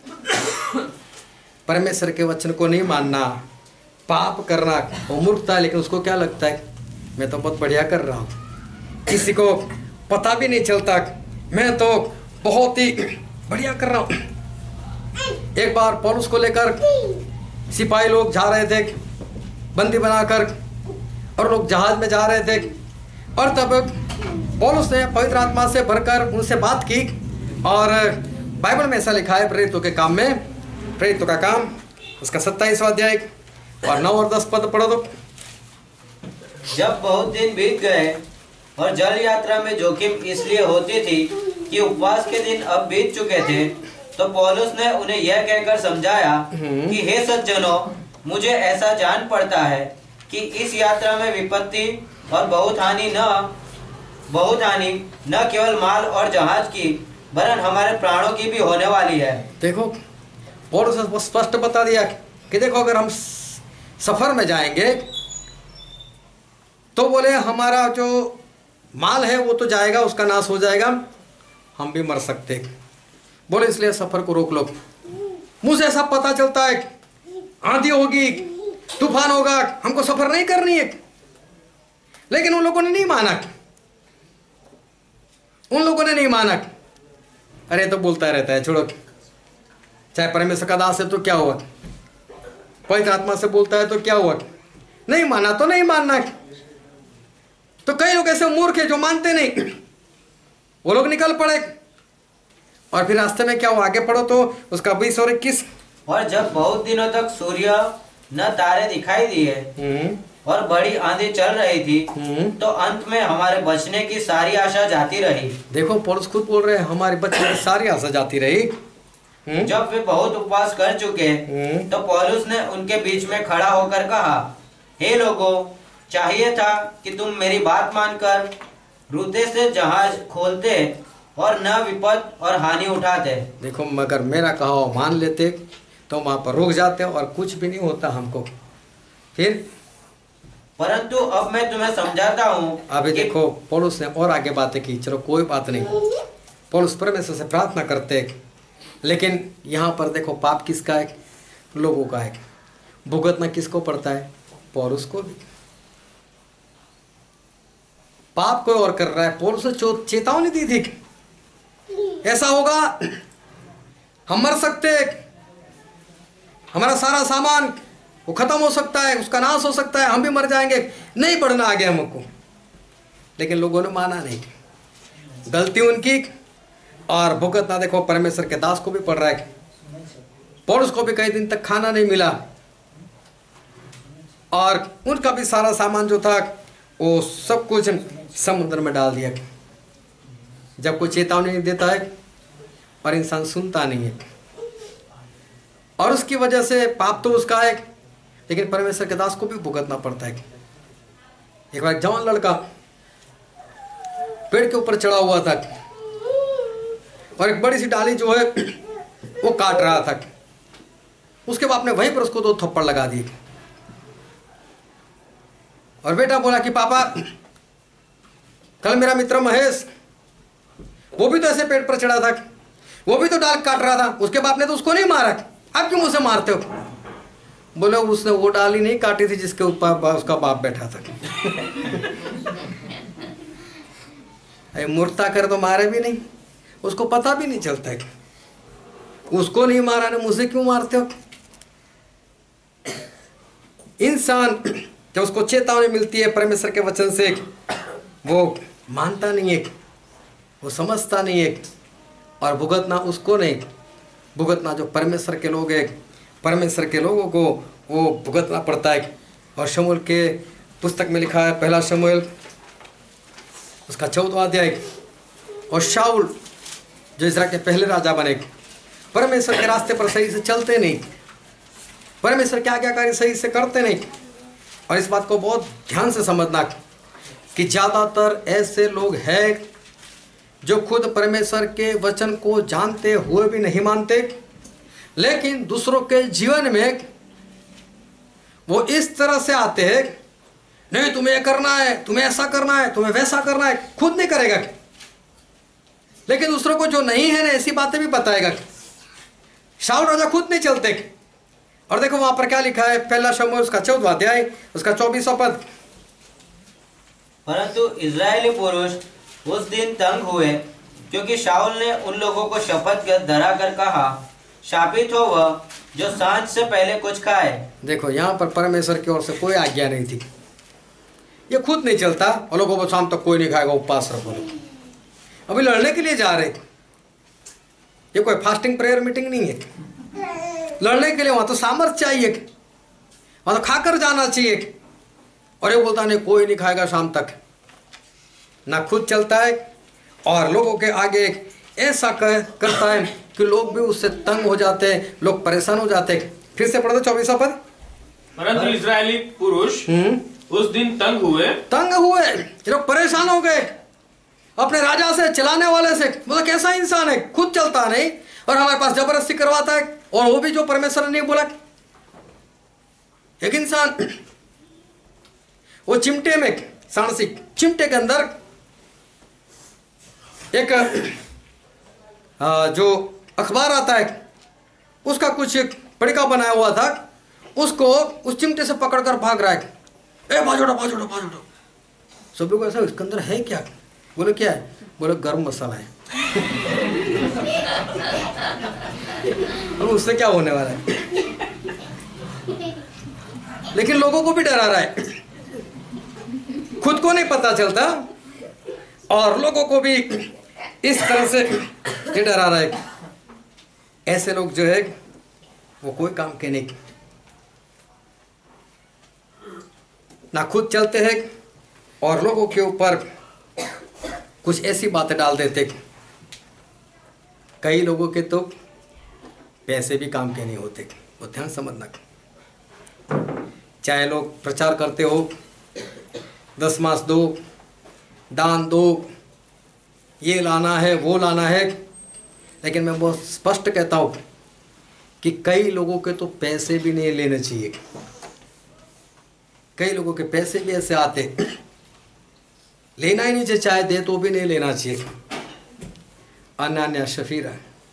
Speaker 1: परमेश्वर के वचन को नहीं मानना, पाप करना वो मूर्खता है। लेकिन उसको क्या लगता है, मैं तो बहुत बढ़िया कर रहा हूँ, किसी को पता भी नहीं चलता, मैं तो बहुत ही बढ़िया कर रहा हूँ। एक बार पौलुस को लेकर सिपाही लोग जा रहे थे बंदी बनाकर, और लोग जहाज में जा रहे थे, और तब पौलुस ने पवित्र आत्मा से भरकर उनसे बात की। और बाइबल में ऐसा लिखा है, प्रेरितों के काम में, प्रेरितों का काम उसका 27वां अध्याय और 9 और 10 पद पढ़ो तो।
Speaker 2: जब बहुत दिन बीत गए और जल यात्रा में जोखिम इसलिए होती थी कि उपवास के दिन अब बीत चुके थे, तो पौलुस ने उन्हें यह कहकर समझाया कि हे सज्जनों, मुझे ऐसा जान पड़ता है कि इस यात्रा में विपत्ति और बहुत हानि न केवल माल और जहाज की, वरन हमारे प्राणों की भी होने वाली है।
Speaker 1: देखो पौलुस ने स्पष्ट बता दिया कि देखो अगर हम सफर में जाएंगे तो बोले हमारा जो माल है वो तो जाएगा, उसका नाश हो जाएगा, हम भी मर सकते। बोले इसलिए सफर को रोक लो। मुझे ऐसा पता चलता है आंधी होगी, तूफान होगा, हमको सफर नहीं करनी है। लेकिन उन लोगों ने नहीं माना, उन लोगों ने नहीं माना। अरे तो बोलता रहता है, छोड़ो, चाहे परमेश्वर का दास है तो क्या हुआ, पवित्र आत्मा से बोलता है तो क्या हुआ, नहीं माना तो नहीं मानना। तो कई लोग ऐसे मूर्ख हैं जो मानते नहीं, वो लोग निकल पड़े। और फिर रास्ते में क्या हुआ, आगे पढ़ो तो उसका 20 और 21।
Speaker 2: और जब बहुत दिनों तक सूर्य न तारे दिखाई दिए और बड़ी आंधी चल रही थी, तो अंत में हमारे बचने की सारी आशा जाती रही।
Speaker 1: देखो पौलुस खुद बोल रहे हैं, हमारे बचने की सारी आशा जाती रही।
Speaker 2: जब वे बहुत उपवास कर चुके, तो पौलुस ने उनके बीच में खड़ा होकर कहा, हे लोगों, चाहिए था कि तुम मेरी बात मानकर रूते से जहाज खोलते और न विपद और हानि उठाते।
Speaker 1: देखो मगर मेरा कहा हुआ मान लेते तो वहां पर रुक जाते और कुछ भी नहीं होता हमको। फिर
Speaker 2: परंतु अब मैं तुम्हें समझाता हूँ।
Speaker 1: अभी देखो पौलुस ने और आगे बातें की, चलो कोई बात नहीं, पौलुस परमेश्वर से प्रार्थना करते, लेकिन यहाँ पर देखो पाप किसका है, लोगों का है। भुगतना किसको पड़ता है, पौलुस को भी। पाप कोई और कर रहा है, पौलुस ने चेतावनी दी थी ऐसा होगा, हम मर सकते, हमारा सारा सामान वो खत्म हो सकता है, उसका नाश हो सकता है, हम भी मर जाएंगे, नहीं बढ़ना आ गया हमको। लेकिन लोगों ने माना नहीं, गलती उनकी। और भुगतना देखो परमेश्वर के दास को भी पड़ रहा है। पौलुस को भी कई दिन तक खाना नहीं मिला और उनका भी सारा सामान जो था वो सब कुछ समुद्र में डाल दिया। जब कोई चेतावनी नहीं देता है और इंसान सुनता नहीं है, और उसकी वजह से पाप तो उसका है, लेकिन परमेश्वर के दास को भी भुगतना पड़ता है। एक बार जवान लड़का पेड़ के ऊपर चढ़ा हुआ था, और एक बड़ी सी डाली जो है वो काट रहा था। उसके बाप ने वहीं पर उसको 2 थप्पड़ लगा दिए। और बेटा बोला कि पापा, कल मेरा मित्र महेश, वो भी तो ऐसे पेड़ पर चढ़ा था, वो भी तो डाल काट रहा था, उसके बाप ने तो उसको नहीं मारा, आप क्यों मुझसे मारते हो? बोले उसने वो डाली नहीं काटी थी जिसके ऊपर उसका बाप बैठा था। मूर्खता कर तो मारे भी नहीं, उसको पता भी नहीं चलता है, उसको नहीं मारा ने मुझे क्यों मारते हो? इंसान जब उसको चेतावनी मिलती है परमेश्वर के वचन से, वो मानता नहीं है, वो समझता नहीं है, और भुगतना उसको नहीं, भुगतना जो परमेश्वर के लोग हैं, परमेश्वर के लोगों को वो भुगतना पड़ता है। और शमूएल के पुस्तक में लिखा है, 1 शमूएल उसका 14वां अध्याय, और शाऊल जो इस्राएल के पहले राजा बने, परमेश्वर के रास्ते पर सही से चलते नहीं, परमेश्वर के आज्ञाकारी सही से करते नहीं। और इस बात को बहुत ध्यान से समझना कि ज़्यादातर ऐसे लोग हैं जो खुद परमेश्वर के वचन को जानते हुए भी नहीं मानते, लेकिन दूसरों के जीवन में वो इस तरह से आते हैं, नहीं तुम्हें ये करना है, तुम्हें ऐसा करना है, तुम्हें वैसा करना है, खुद नहीं करेगा, लेकिन दूसरों को जो नहीं है ना ऐसी बातें भी बताएगा। शाऊल राजा खुद नहीं चलते। और देखो वहां पर क्या लिखा है, 1 शमूएल उसका 14वां अध्याय उसका 24वां पद।
Speaker 2: परंतु इजरायली पुरुष उस दिन तंग हुए, क्योंकि शाऊल ने उन लोगों को शपथ धरा कर कहा, शापित हो वह जो सांझ से पहले कुछ खाए।
Speaker 1: देखो यहाँ पर परमेश्वर की ओर से कोई आज्ञा नहीं थी, ये खुद नहीं चलता, और लोगों को शाम तक कोई नहीं खाएगा, उपवास रखो। अभी लड़ने के लिए जा रहे, ये कोई फास्टिंग प्रेयर मीटिंग नहीं है, लड़ने के लिए वहां तो सामर्थ्य चाहिए, वहां तो खाकर जाना चाहिए। और ये बोलता नहीं कोई नहीं खाएगा शाम तक, ना खुद चलता है और लोगों के आगे ऐसा करता है कि लोग भी उससे तंग हो जाते हैं, लोग परेशान हो जाते हैं। फिर से पढ़ते 24वां पद।
Speaker 4: परंतु इजरायली पुरुष उस दिन तंग हुए,
Speaker 1: ये लोग परेशान हो गए अपने राजा से, चलाने वाले से। मतलब कैसा इंसान है, खुद चलता नहीं और हमारे पास जबरदस्ती करवाता है, और वो भी जो परमेश्वर ने नहीं बोला। एक इंसान वो चिमटे में, सांसिक चिमटे के अंदर एक जो अखबार आता है उसका कुछ पड़िका बनाया हुआ था, उसको उस चिमटे से पकड़कर भाग रहा है, ए भाजोड़ो भाजोड़ो भाजोड़ो। सभी को ऐसा, इसके अंदर है क्या? बोले क्या है? बोले गरम मसाला है। अब उससे क्या होने वाला है? लेकिन लोगों को भी डरा रहा है, खुद को नहीं पता चलता और लोगों को भी इस तरह से ये डरा रहा है। ऐसे लोग जो है वो कोई काम के नहीं, ना खुद चलते हैं और लोगों के ऊपर कुछ ऐसी बातें डाल देते। कई लोगों के तो पैसे भी काम के नहीं होते, वो ध्यान समझना। चाहे लोग प्रचार करते हो, 10 मास दो, दान दो, ये लाना है वो लाना है, लेकिन मैं बहुत स्पष्ट कहता हूँ कि कई लोगों के तो पैसे भी नहीं लेने चाहिए। कई लोगों के पैसे भी ऐसे आते, लेना ही नहीं चाहिए, चाहे दे तो भी नहीं लेना चाहिए। अनान्या शफीरा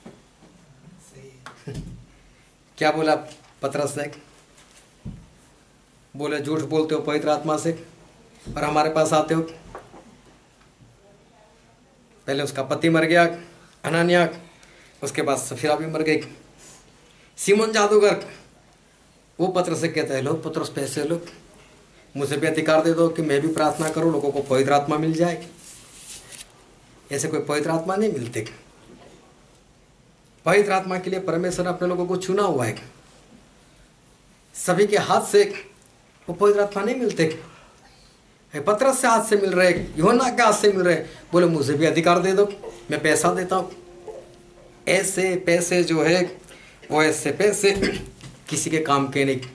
Speaker 1: क्या बोला पतरस ने? बोले झूठ बोलते हो पवित्र आत्मा से और हमारे पास आते हो। पहले उसका पति मर गया अनान्या, उसके बाद सफीरा भी मर गई। सीमोन जादूगर वो पतरस से कहता है, लो पतरस पैसे लो, मुझे भी अधिकार दे दो कि मैं भी प्रार्थना करूं, लोगों को पवित्र आत्मा मिल जाए। ऐसे कोई पवित्र आत्मा नहीं मिलते। पवित्र आत्मा के लिए परमेश्वर ने अपने लोगों को चुना हुआ है। सभी के हाथ से वो पवित्र आत्मा नहीं मिलते। पतरस से हाथ से मिल रहे, यूहन्ना के हाथ से मिल रहे। बोले मुझे भी अधिकार दे दो, मैं पैसा देता हूँ। ऐसे पैसे जो है वो ऐसे पैसे किसी के काम के नहीं।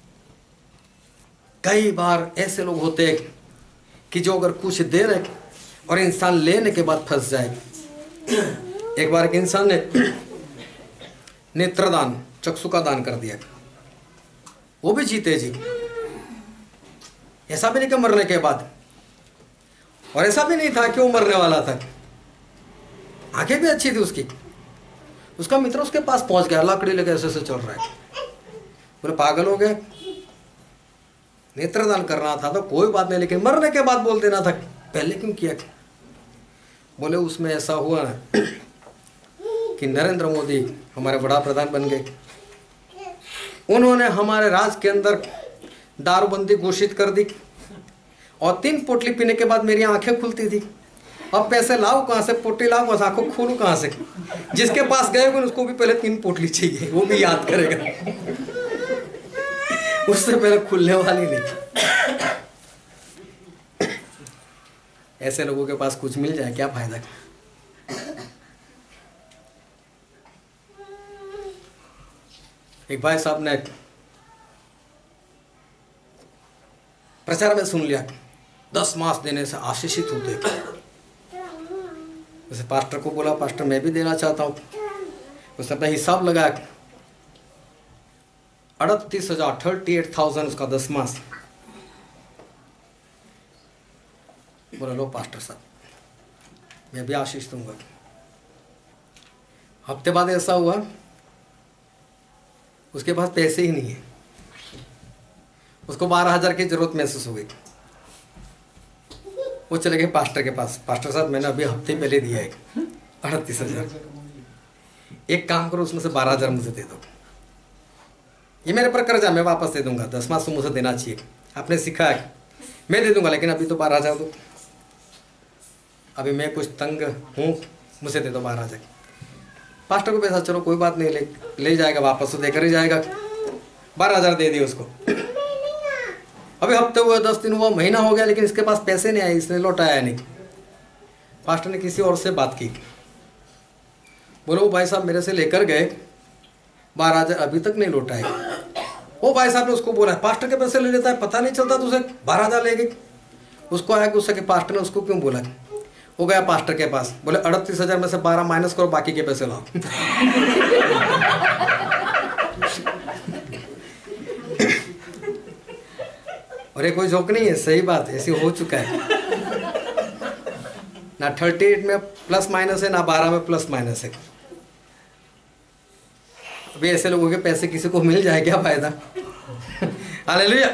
Speaker 1: कई बार ऐसे लोग होते हैं कि जो अगर कुछ दे रहे और इंसान लेने के बाद फंस जाए, एक बार एक इंसान ने नेत्रदान, चक्षु का दान कर दिया, वो भी जीते जी। ऐसा भी नहीं कि मरने के बाद, और ऐसा भी नहीं था कि वो मरने वाला था, आंखें भी अच्छी थी उसकी। उसका मित्र उसके पास पहुंच गया, लकड़ी लेके ऐसे ऐसे चल रहा है। बोले पागल हो गए, नेत्रदान करना था तो कोई बात नहीं, लेकिन मरने के बाद बोल देना था, पहले क्यों किया? बोले उसमें ऐसा हुआ ना कि नरेंद्र मोदी हमारे बड़ा प्रधान बन गए। उन्होंने हमारे राज्य के अंदर दारूबंदी घोषित कर दी, और 3 पोटली पीने के बाद मेरी आंखें खुलती थी। अब पैसे लाओ कहाँ से, पोटली लाओ, बस आंखों खोलूं कहाँ से? जिसके पास गए उसको भी पहले 3 पोटली चाहिए, वो भी याद करेगा, उससे पहले खुलने वाली नहीं। ऐसे लोगों के पास कुछ मिल जाए क्या फायदा? एक भाई साहब ने प्रचार में सुन लिया 10 मास देने से आशीषित होते। जैसे पास्टर को बोला, पास्टर मैं भी देना चाहता हूँ। उसने अपना हिसाब लगाया, 38,000 38,000 उसका 10 मास। बोला लो पास्टर साहब, मैं भी आशीष दूंगा। हफ्ते बाद ऐसा हुआ उसके पास पैसे ही नहीं है, उसको 12,000 की जरूरत महसूस हो गई। वो चले गए पास्टर के पास, पास्टर साहब मैंने अभी हफ्ते पहले दिया है 38,000, एक काम करो उसमें से 12,000 मुझे दे दो, ये मेरे पर कर्जा, मैं वापस दे दूंगा, 10 मास तो मुझे देना चाहिए, आपने सिखा है, मैं दे दूंगा, लेकिन अभी तो 12,000 दो, अभी मैं कुछ तंग हूँ, मुझे दे दो 12,000। पास्टर को पैसा चलो कोई बात नहीं, ले जाएगा, वापस तो देकर ही जाएगा। 12,000 दे दिए उसको। अभी हफ्ते हुए, 10 दिन हुआ, महीना हो गया, लेकिन इसके पास पैसे नहीं आए, इसने लौटाया नहीं। पास्टर ने किसी और से बात की, बोलो वो भाई साहब मेरे से लेकर गए 12,000 अभी तक नहीं लौटाए। वो भाई साहब ने उसको बोला पास्टर के पैसे ले लेता है, पता नहीं चलता तुझे, 12,000 ले गए। उसको आया गुस्सा कि पास्टर ने उसको क्यों बोला। वो गया पास्टर के पास, बोले 38,000 में से 12 माइनस करो, बाकी के पैसे लाओ। और ये कोई जोक नहीं है, सही बात है, ऐसे हो चुका है ना। 38 में प्लस माइनस है, ना 12 में प्लस माइनस है। अभी ऐसे लोगों के पैसे किसी को मिल जाए क्या फायदा? हालेलुया।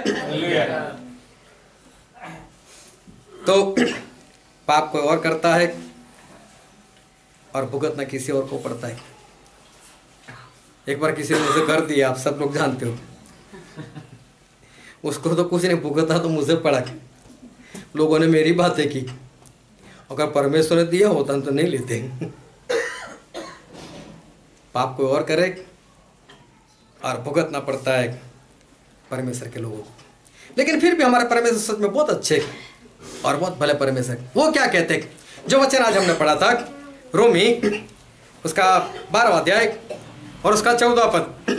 Speaker 1: तो पाप कोई और करता है और भुगतना किसी और को पड़ता है। एक बार किसी ने मुझे कर दिया, आप सब लोग जानते हो, उसको तो कुछ नहीं भुगता, तो मुझे पड़ा। लोगों ने मेरी बातें की, अगर परमेश्वर ने दिया होता तो नहीं लेते। पाप कोई और करे और भुगतना पड़ता है परमेश्वर के लोगों को। लेकिन फिर भी हमारे परमेश्वर सच में बहुत अच्छे और बहुत भले परमेश्वर। वो क्या कहते हैं, जो वचन आज हमने पढ़ा था रोमी उसका 12वां अध्याय और उसका 14वां पद,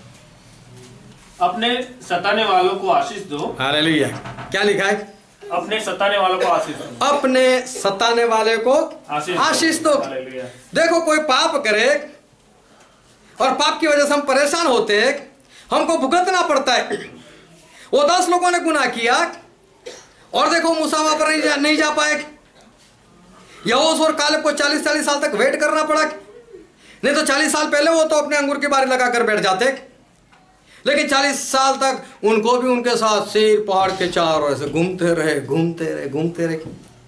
Speaker 4: अपने सताने वालों को आशीष दो।
Speaker 1: हालेलुया। क्या लिखा है?
Speaker 4: अपने सताने वालों को आशीष दो।
Speaker 1: अपने सताने वाले को आशीष दो। देखो कोई पाप करे और पाप की वजह से हम परेशान होते हैं, हमको भुगतना पड़ता है। वो 10 लोगों ने गुनाह किया और देखो मूसा वहां पर नहीं जा पाए। यहोशू और कालेब को 40-40 साल तक वेट करना पड़ा, नहीं तो 40 साल पहले वो तो अपने अंगूर की बारी लगाकर बैठ जाते, लेकिन 40 साल तक उनको भी उनके साथ शेर पहाड़ के चारों ओर से घूमते रहे।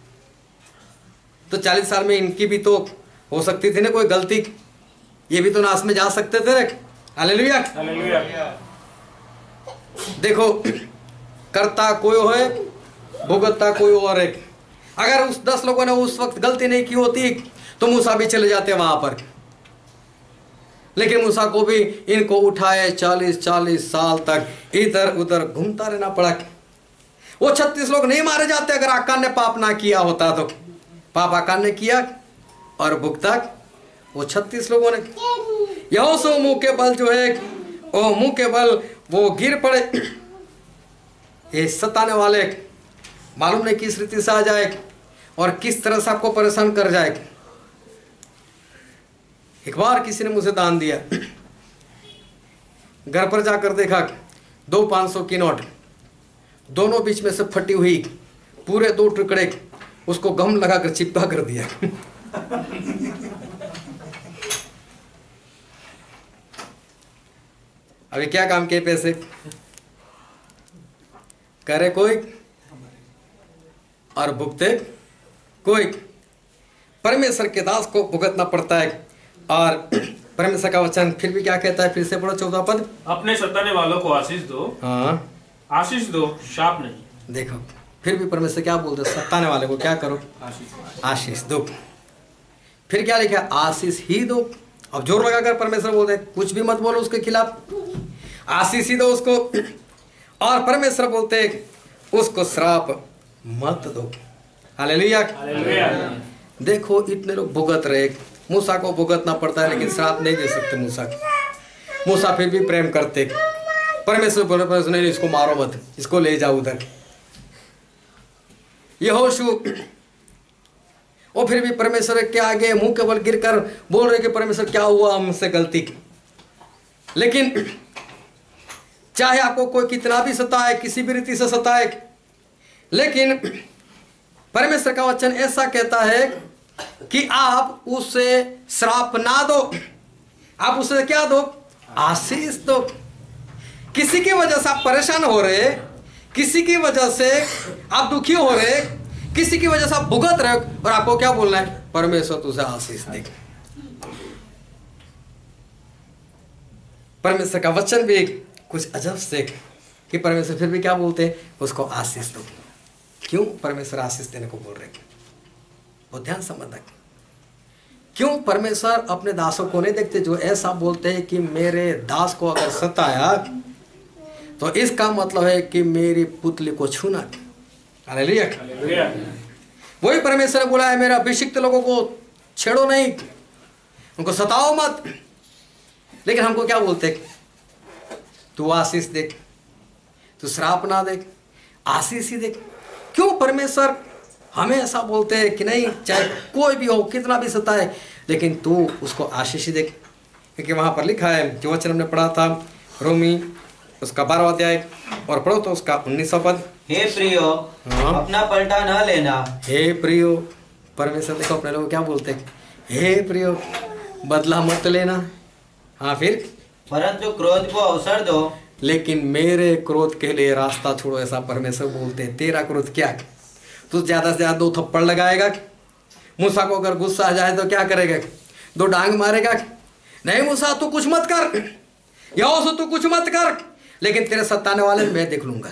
Speaker 1: तो 40 साल में इनकी भी तो हो सकती थी ना कोई गलती, ये भी तो नाश में जा सकते थे। हालेलुया। देखो करता कोई है, भुगतता कोई और है। अगर उस 10 लोगों ने उस वक्त गलती नहीं की होती तो मूसा भी चले जाते वहां पर, लेकिन मूसा को भी इनको उठाए 40-40 साल तक इधर उधर घूमता रहना पड़ा। वो 36 लोग नहीं मारे जाते अगर आकान ने पाप ना किया होता तो। पाप आकान ने किया और भुगता वो 36 लोगों ने। यहोशू मुंह के बल जो है वो मुंह के बल वो गिर पड़े। ये सताने वाले मालूम नहीं किस रीति से आ जाए और किस तरह से आपको परेशान कर जाए। एक बार किसी ने मुझे दान दिया, घर पर जाकर देखा 2 500 की नोट, दोनों बीच में से फटी हुई, पूरे 2 टुकड़े, उसको गम लगाकर चिपका कर दिया। अभी क्या काम किए पैसे, करे कोई और भुगते कोई। परमेश्वर के दास को भुगतना पड़ता है। और परमेश्वर का वचन फिर भी क्या कहता है, फिर से पढ़ो 14 पद।
Speaker 4: अपने सताने वालों को आशीष दो।
Speaker 1: हाँ,
Speaker 4: आशीष दो, शाप नहीं।
Speaker 1: देखो फिर भी परमेश्वर क्या बोलते, सताने वाले को क्या करो, आशीष दो। फिर क्या लिखा, आशीष ही दो। अब जोर लगाकर परमेश्वर बोलते हैं, कुछ भी मत बोलो उसके खिलाफ, आशीष ही दो उसको। और परमेश्वर बोलते हैं, उसको श्राप मत दो। हालेलुया। देखो इतने लोग भुगत रहे, मूसा को भुगतना पड़ता है लेकिन श्राप नहीं दे सकते मूसा फिर भी प्रेम करते। परमेश्वर बोले, परमेश्वर नहीं, इसको मारो मत, इसको ले जाओ उधर। यहोशू वो फिर भी परमेश्वर के आगे मुंह के बल गिरकर बोल रहे कि परमेश्वर क्या हुआ हमसे गलती। लेकिन चाहे आपको कोई कितना भी सताए, किसी भी रीति से सताए, लेकिन परमेश्वर का वचन ऐसा कहता है कि आप उसे श्राप ना दो, आप उसे क्या दो, आशीष दो। किसी की वजह से आप परेशान हो रहे, किसी की वजह से आप दुखी हो रहे, किसी की वजह से आप भुगत रहे हो, और आपको क्या बोलना है, परमेश्वर तुझे आशीष दे। परमेश्वर का वचन भी कुछ अजब से कि परमेश्वर फिर भी क्या बोलते हैं, उसको आशीष दो। क्यों परमेश्वर आशीष देने को बोल रहे हैं, वो ध्यान संबंधक। क्यों परमेश्वर अपने दासों को नहीं देखते जो ऐसा बोलते हैं कि मेरे दास को अगर सताया तो इसका मतलब है कि मेरी पुतली को छूना। हालेलुया। वही परमेश्वर ने बोला है, मेरा अभिषिक्त लोगों को छेड़ो नहीं, उनको सताओ मत। लेकिन हमको क्या बोलते, तू आशीष देख, तू श्राप ना देख, आशीष ही देख। क्यों परमेश्वर हमें ऐसा बोलते हैं कि नहीं, चाहे कोई भी हो, कितना भी सताए, लेकिन तू उसको आशीष ही देख। क्योंकि वहां पर लिखा है, जो वचन हमने पढ़ा था रोमी उसका 12वां अध्याय, और पढ़ो तो उसका 19वां पद।
Speaker 2: हे प्रियो, अपना पलटा न लेना। हे
Speaker 1: प्रियो, परमेश्वर देखो अपने लोग क्या बोलते हैं, हे प्रियो बदला मत लेना। हाँ, फिर
Speaker 2: परंतु क्रोध को अवसर दो।
Speaker 1: लेकिन मेरे क्रोध के लिए रास्ता छोड़ो, ऐसा परमेश्वर बोलते हैं। तेरा क्रोध क्या, तू ज्यादा से ज्यादा 2 थप्पड़ लगाएगा। मूसा को अगर गुस्सा आ जाए तो क्या करेगा, 2 डांग मारेगा। नहीं मूसा तू कुछ मत कर, यहोशू तू कुछ मत कर, लेकिन तेरे सताने वाले मैं देख लूंगा।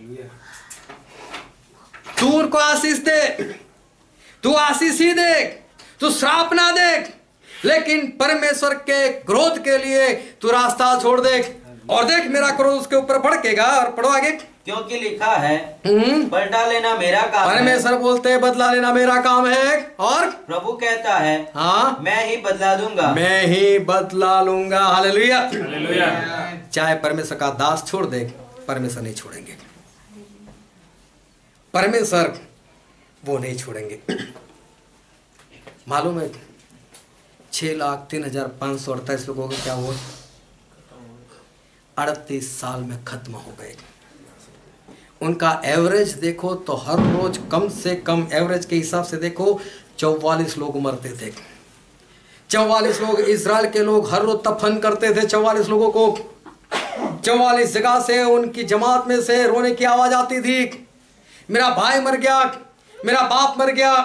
Speaker 1: तू उनको आशीष दे, तू आशीष ही देख, तू श्राप ना देख, लेकिन परमेश्वर के क्रोध के लिए तू रास्ता छोड़ दे। और देख मेरा क्रोध उसके ऊपर भड़केगा। और पढ़ो आगे,
Speaker 2: क्योंकि लिखा है पलटा लेना मेरा काम है।
Speaker 1: परमेश्वर बोलते हैं बदला लेना मेरा काम है, और
Speaker 2: प्रभु कहता है
Speaker 1: हाँ
Speaker 2: मैं ही बदला दूंगा,
Speaker 1: मैं ही बदला लूंगा। हालेलुया।
Speaker 4: हालेलुया।
Speaker 1: चाहे परमेश्वर का दास छोड़ दे, परमेश्वर नहीं छोड़ेंगे, परमेश्वर वो नहीं छोड़ेंगे। मालूम है 6,03,548 लोगों का क्या हुआ, 38 साल में खत्म हो गए। उनका एवरेज देखो तो हर रोज कम से कम एवरेज के हिसाब से देखो 44 लोग मरते थे। 44 लोग, इजराइल के लोग हर रोज तफन करते थे 44 लोगों को। 44 जगह से उनकी जमात में से रोने की आवाज आती थी, मेरा भाई मर गया, मेरा बाप मर गया।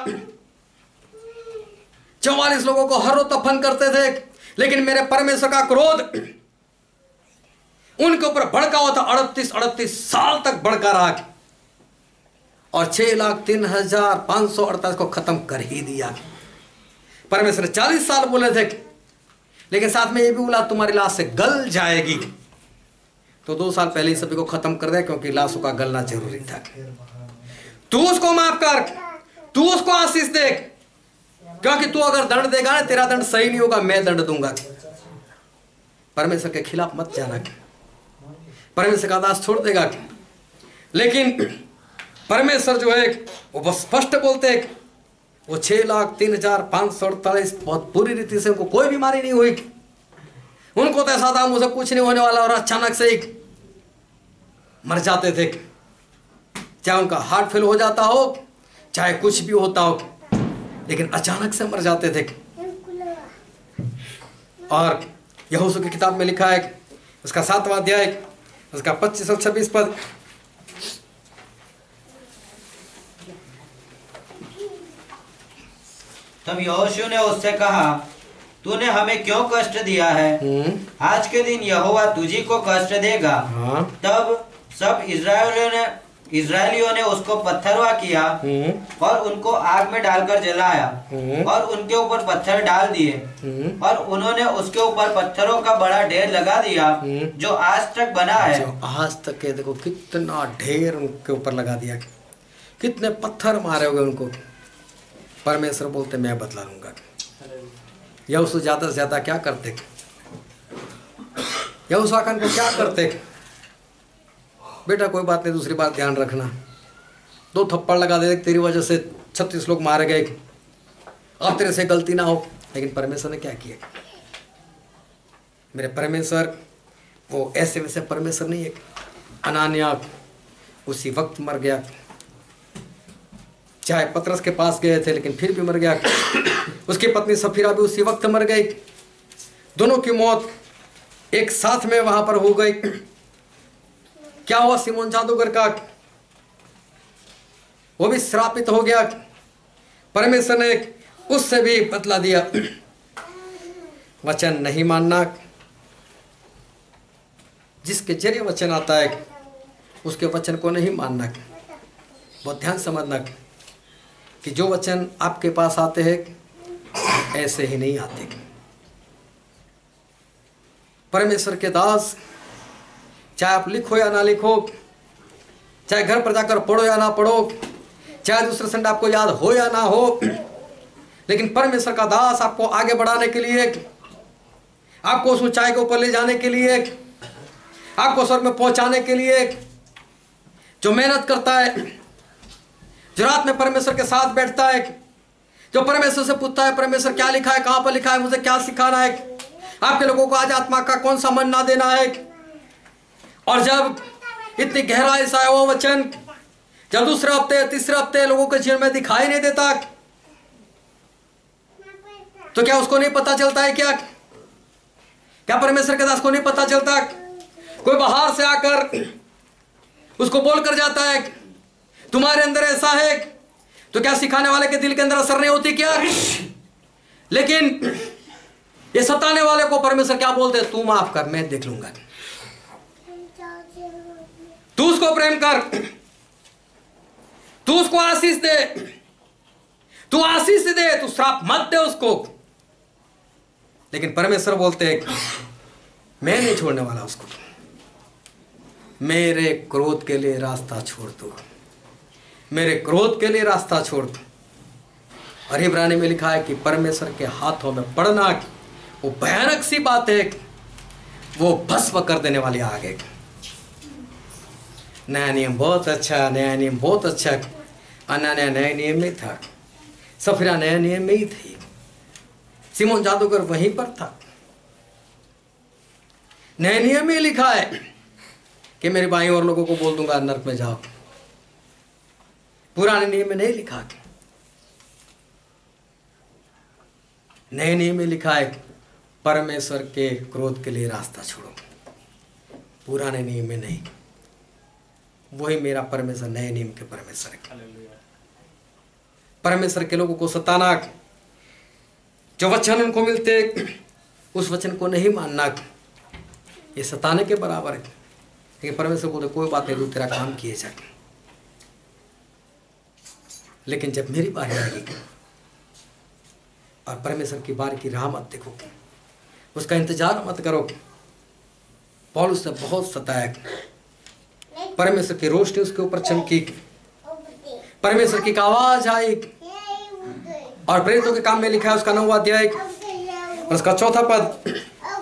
Speaker 1: 44 लोगों को हर रोज तफन करते थे, लेकिन मेरे परमेश्वर का क्रोध उनके ऊपर भड़का हुआ था। 38 साल तक भड़का रहा, और 6,03,548 को खत्म कर ही दिया। परमेश्वर ने 40 साल बोले थे, लेकिन साथ में ये भी बोला तुम्हारी लाश से गल जाएगी। तो 2 साल पहले ही सभी को खत्म कर दिया, क्योंकि लाशों का गलना जरूरी था। तू उसको माफ कर, तू उसको आशीष दे, क्योंकि तू अगर दंड देगा ना, तेरा दंड सही नहीं होगा, मैं दंड दूंगा। परमेश्वर के खिलाफ मत जाना, परमेश्वर का दास छोड़ देगा। लेकिन परमेश्वर जो है वो बस स्पष्ट बोलते हैं, वो 6,03,548 बहुत बुरी रीति से उनको कोई बीमारी नहीं हुई। उनको तो ऐसा था मुझे कुछ नहीं होने वाला, और अचानक से ही मर जाते थे। चाहे उनका हार्ट फेल हो जाता हो, चाहे कुछ भी होता हो, लेकिन अचानक से मर जाते थे। और यहोशू की किताब में लिखा है, उसका 7वां अध्याय, उसका 25 और 26 पद।
Speaker 2: तब यहोशू ने उससे कहा, तूने हमें क्यों कष्ट दिया है? आज के दिन यहोवा तुझी को कष्ट देगा। तब सब इस्राएलियों ने उसको पत्थरवा किया और उनको आग में डालकर जलाया और उनके ऊपर पत्थर डाल दिए और उन्होंने उसके ऊपर पत्थरों का बड़ा ढेर लगा दिया जो आज तक बना है।
Speaker 1: जो आज तक है, देखो कितना ढेर उनके ऊपर लगा दिया, कितने पत्थर मारे हुए उनको। परमेश्वर बोलते मैं बदला लूंगा। यहोशू ज्यादा से ज्यादा क्या करते, यहोशू आकान को क्या करते, बेटा कोई बात नहीं, दूसरी बात ध्यान रखना, 2 थप्पड़ लगा दे, तेरी वजह से 36 लोग मारे गए, अब तेरे से गलती ना हो। लेकिन परमेश्वर ने क्या किया? मेरे परमेश्वर वो ऐसे वैसे परमेश्वर नहीं है। अनानिया उसी वक्त मर गया, चाहे पतरस के पास गए थे लेकिन फिर भी मर गया। उसकी पत्नी सफीरा भी उसी वक्त मर गई। दोनों की मौत एक साथ में वहां पर हो गई। क्या हुआ सिमोन जादूगर का? वो भी श्रापित हो गया। परमेश्वर ने उससे भी बदला दिया। वचन नहीं मानना, जिसके जरिए वचन आता है उसके वचन को नहीं मानना। बहुत ध्यान समझना कि जो वचन आपके पास आते हैं ऐसे ही नहीं आते। परमेश्वर के दास, चाहे आप लिखो या ना लिखो, चाहे घर पर जाकर पढ़ो या ना पढ़ो, चाहे दूसरे संडे आपको याद हो या ना हो, लेकिन परमेश्वर का दास आपको आगे बढ़ाने के लिए, आपको उस ऊंचाई के ऊपर ले जाने के लिए, आपको स्वर्ग में पहुंचाने के लिए जो मेहनत करता है, जो रात में परमेश्वर के साथ बैठता है, जो परमेश्वर से पूछता है परमेश्वर क्या लिखा है, कहां पर लिखा है, मुझे क्या सिखाना है, आपके लोगों को आज आत्मा का कौन सा मन ना देना है। और जब इतनी गहराई से आया वो वचन जब दूसरे हफ्ते तीसरे हफ्ते लोगों के जीवन में दिखाई नहीं देता, तो क्या उसको नहीं पता चलता है? क्या परमेश्वर के दास को नहीं पता चलता? कोई बाहर से आकर उसको बोलकर जाता है तुम्हारे अंदर ऐसा है, तो क्या सिखाने वाले के दिल के अंदर असर नहीं होती क्या? लेकिन ये सताने वाले को परमेश्वर क्या बोलते हैं? तू माफ कर, मैं देख लूंगा। तू उसको प्रेम कर, तू उसको आशीष दे, तू आशीष दे, तू श्राप मत दे उसको। लेकिन परमेश्वर बोलते हैं मैं नहीं छोड़ने वाला उसको, मेरे क्रोध के लिए रास्ता छोड़ दो, मेरे क्रोध के लिए रास्ता छोड़ दो। और इब्रानी में लिखा है कि परमेश्वर के हाथों में पड़ना वो भयानक सी बात है, वो भस्म कर देने वाली आग है। नया नियम बहुत अच्छा, नया नियम बहुत अच्छा। अनानिया नया नियम में था, सफीरा नया नियम में ही थी, सिमोन जादूगर वहीं पर था। नए नियम में लिखा है कि मेरे भाई और लोगों को बोल दूंगा नरक में जाओ। पुराने नियम में नहीं लिखा। नए नियम में लिखा है परमेश्वर के क्रोध के लिए रास्ता छोड़ो। पुराने नियम में नहीं। वही मेरा परमेश्वर नए नियम के परमेश्वर है। परमेश्वर के लोगों को सताना, जो वचन उनको मिलते उस वचन को नहीं मानना, ये सताने के बराबर है। लेकिन परमेश्वर बोलते कोई बात नहीं, तू तेरा काम किए जा। लेकिन जब मेरी बारी आएगी, और परमेश्वर की बारी की राह मत देखो, उसका इंतजार मत करो। पौलुस ने बहुत सताया, परमेश्वर की रोशनी उसके ऊपर चमकी, परमेश्वर की आवाज आई। और प्रेरितों के काम में लिखा है उसका 9वां अध्याय और उसका 4था पद,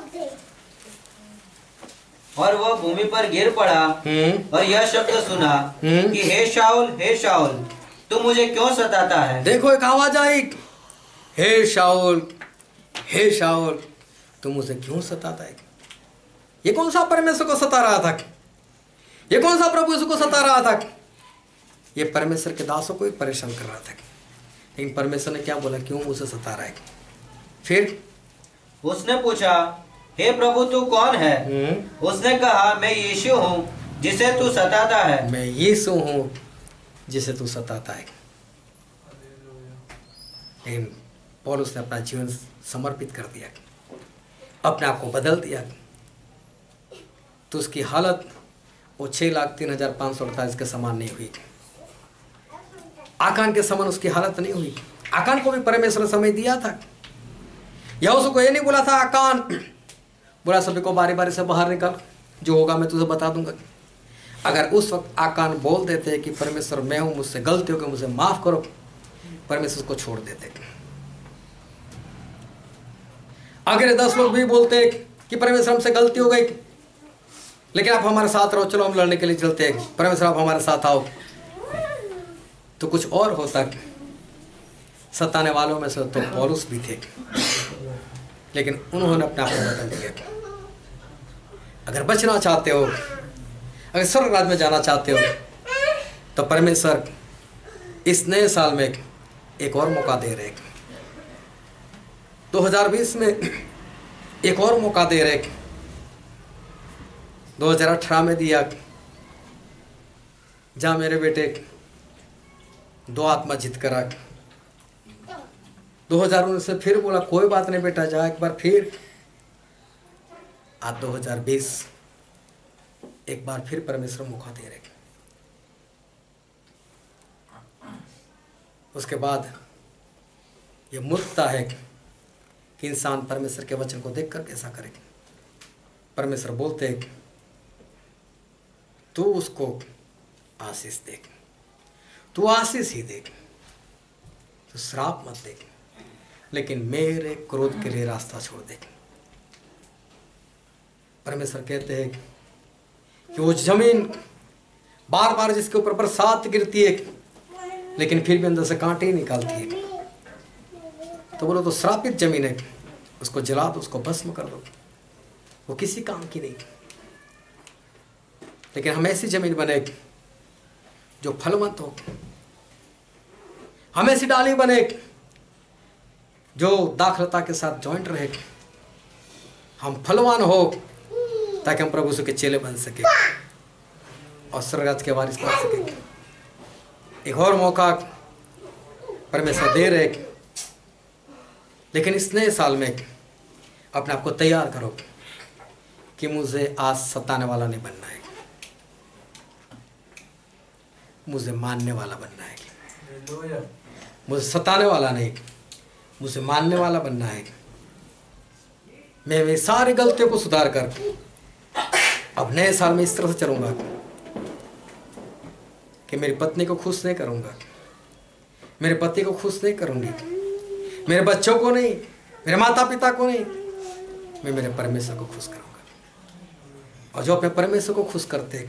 Speaker 2: और वह भूमि पर गिर पड़ा और यह शब्द सुना कि हे शाऊल तू मुझे क्यों सताता है?
Speaker 1: देखो एक आवाज आई, हे शाऊल, हे शाऊल, तू मुझे क्यों सताता है? ये कौन सा परमेश्वर को सता रहा था? ये कौन सा प्रभु यीशु को सता रहा था? ये परमेश्वर के दासों को ही परेशान कर रहा था। लेकिन परमेश्वर ने क्या बोला, क्यों मुझे सता रहा है? फिर
Speaker 2: उसने पूछा, हे प्रभु तू कौन है? उसने कहा, मैं यीशु हूँ जिसे तू सताता है।
Speaker 1: मैं यीशु हूँ जिसे तू सताता है। लेकिन पौलुस ने अपना जीवन समर्पित कर दिया, अपने आप को बदल दिया, तो उसकी हालत वो 6,03,548 के समान नहीं हुई। आकान के समान उसकी हालत नहीं हुई। आकान को भी परमेश्वर ने समय दिया था। या उसको ये नहीं बोला था, आकान बोला सभी को बारी बारी से बाहर निकल, जो होगा मैं तुझे बता दूंगा। अगर उस वक्त आकान बोल देते कि परमेश्वर मैं हूं, मुझसे गलती हो गई, मुझे माफ करो, परमेश्वर को छोड़ देते। अगर 10 लोग भी बोलते कि परमेश्वर हमसे गलती हो गई, लेकिन आप हमारे साथ रहो, चलो हम लड़ने के लिए चलते हैं, परमेश्वर आप हमारे साथ आओ, तो कुछ और होता। सताने वालों में से तो पौलुस भी थे, लेकिन उन्होंने अपने आप को बदल दिया। अगर बचना चाहते हो, अगर स्वर्ग राज्य में जाना चाहते हो, तो परमेश्वर इस नए साल में एक और मौका दे रहे। 2020 में एक और मौका दे रहे। 2018 में दिया, जा मेरे बेटे 2 आत्मा जीत कर आ। 2019 से फिर बोला, कोई बात नहीं बेटा, जा एक बार फिर। आज 2020 एक बार फिर परमेश्वर मौका दे रहे। उसके बाद ये मूर्खता है कि इंसान परमेश्वर के वचन को देखकर कैसा करे। परमेश्वर बोलते हैं, तू उसको आशीष दे, तू आशीष ही दे, तो श्राप मत दे, लेकिन मेरे क्रोध के लिए रास्ता छोड़ दे। परमेश्वर कहते हैं कि वो जमीन बार बार जिसके ऊपर बरसात गिरती है, लेकिन फिर भी अंदर से कांटे ही निकालती है, तो बोलो तो श्रापित जमीन है, उसको जला दो, उसको भस्म कर दो, वो किसी काम की नहीं। लेकिन हम ऐसी जमीन बने जो फलवंत हो, हम ऐसी डाली बने जो दाखलता के साथ जॉइंट रहे, हम फलवान हो, ताकि हम प्रभु यीशु के चेले बन सके और स्वर्गराज के वारिस बन सके। एक और मौका परमेश्वर दे रहे, लेकिन इस नए साल में अपने आप को तैयार करो कि मुझे आज सताने वाला नहीं बनना है, मुझे मानने वाला बनना है। मुझे सताने वाला नहीं, मुझे मानने वाला बनना है। मैं मेरी सारी गलतियों को सुधार कर अब नए साल में इस तरह से चलूंगा कि मेरी पत्नी को खुश नहीं करूंगा, मेरे पति को खुश नहीं करूंगी, मेरे बच्चों को नहीं, मेरे माता पिता को नहीं, मैं मेरे परमेश्वर को खुश करूंगा। और जो अपने परमेश्वर को खुश करते,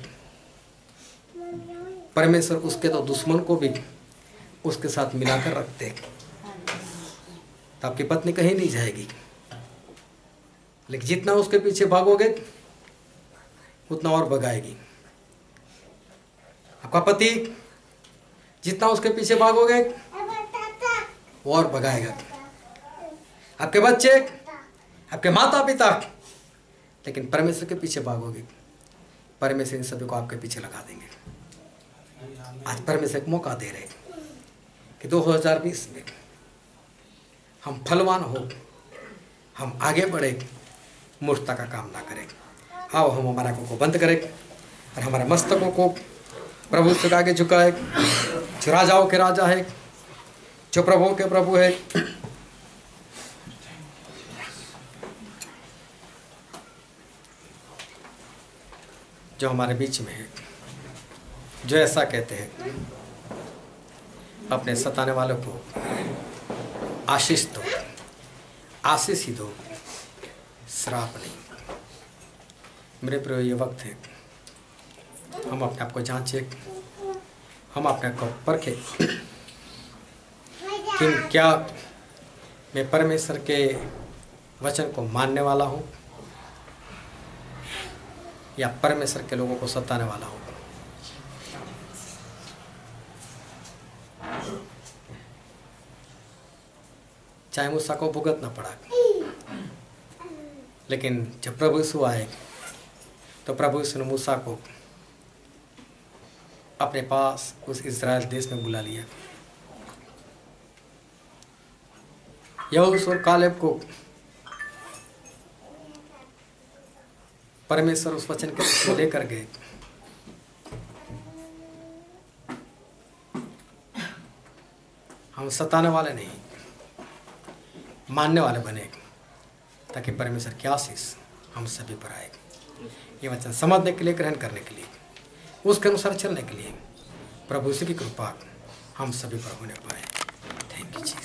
Speaker 1: परमेश्वर उसके तो दुश्मन को भी उसके साथ मिलाकर रखते, तो आपकी पत्नी कहीं नहीं जाएगी। लेकिन जितना उसके पीछे भागोगे उतना और भगाएगी। आपका पति जितना उसके पीछे भागोगे वो और भगाएगा। आपके बच्चे, आपके माता पिता, लेकिन परमेश्वर के पीछे भागोगे, परमेश्वर इन सभी को आपके पीछे लगा देंगे। आज परमेश्वर एक मौका दे रहे कि 2020 में हम फलवान हो, हम आगे बढ़े, मूर्खता का काम ना करें। आओ हम हमारा आंखों को बंद करें और हमारे मस्तकों को प्रभु से आगे झुकाए, जो राजाओं के राजा है, जो प्रभुओं के प्रभु है। जो हमारे बीच में है, जो ऐसा कहते हैं, अपने सताने वालों को आशीष दो, आशीष ही दो, श्राप नहीं। मेरे प्रिय, ये वक्त है हम अपने आप को जांचें, हम अपने आप को परखें कि क्या मैं परमेश्वर के वचन को मानने वाला हूँ या परमेश्वर के लोगों को सताने वाला हूँ। चाहे मूसा को भुगतना पड़ा, लेकिन जब प्रभु यीशु आए तो प्रभु यीशु ने मूसा को अपने पास उस इज़राइल देश में बुला लिया। यहोशू और कालेब को परमेश्वर उस वचन के लेकर गए। हम सताने वाले नहीं, मानने वाले बने, ताकि परमेश्वर की आशीष हम सभी पर आए। ये वचन समझने के लिए, ग्रहण करने के लिए, उसके अनुसार चलने के लिए प्रभु की कृपा हम सभी पर होने पाए। Thank you ji.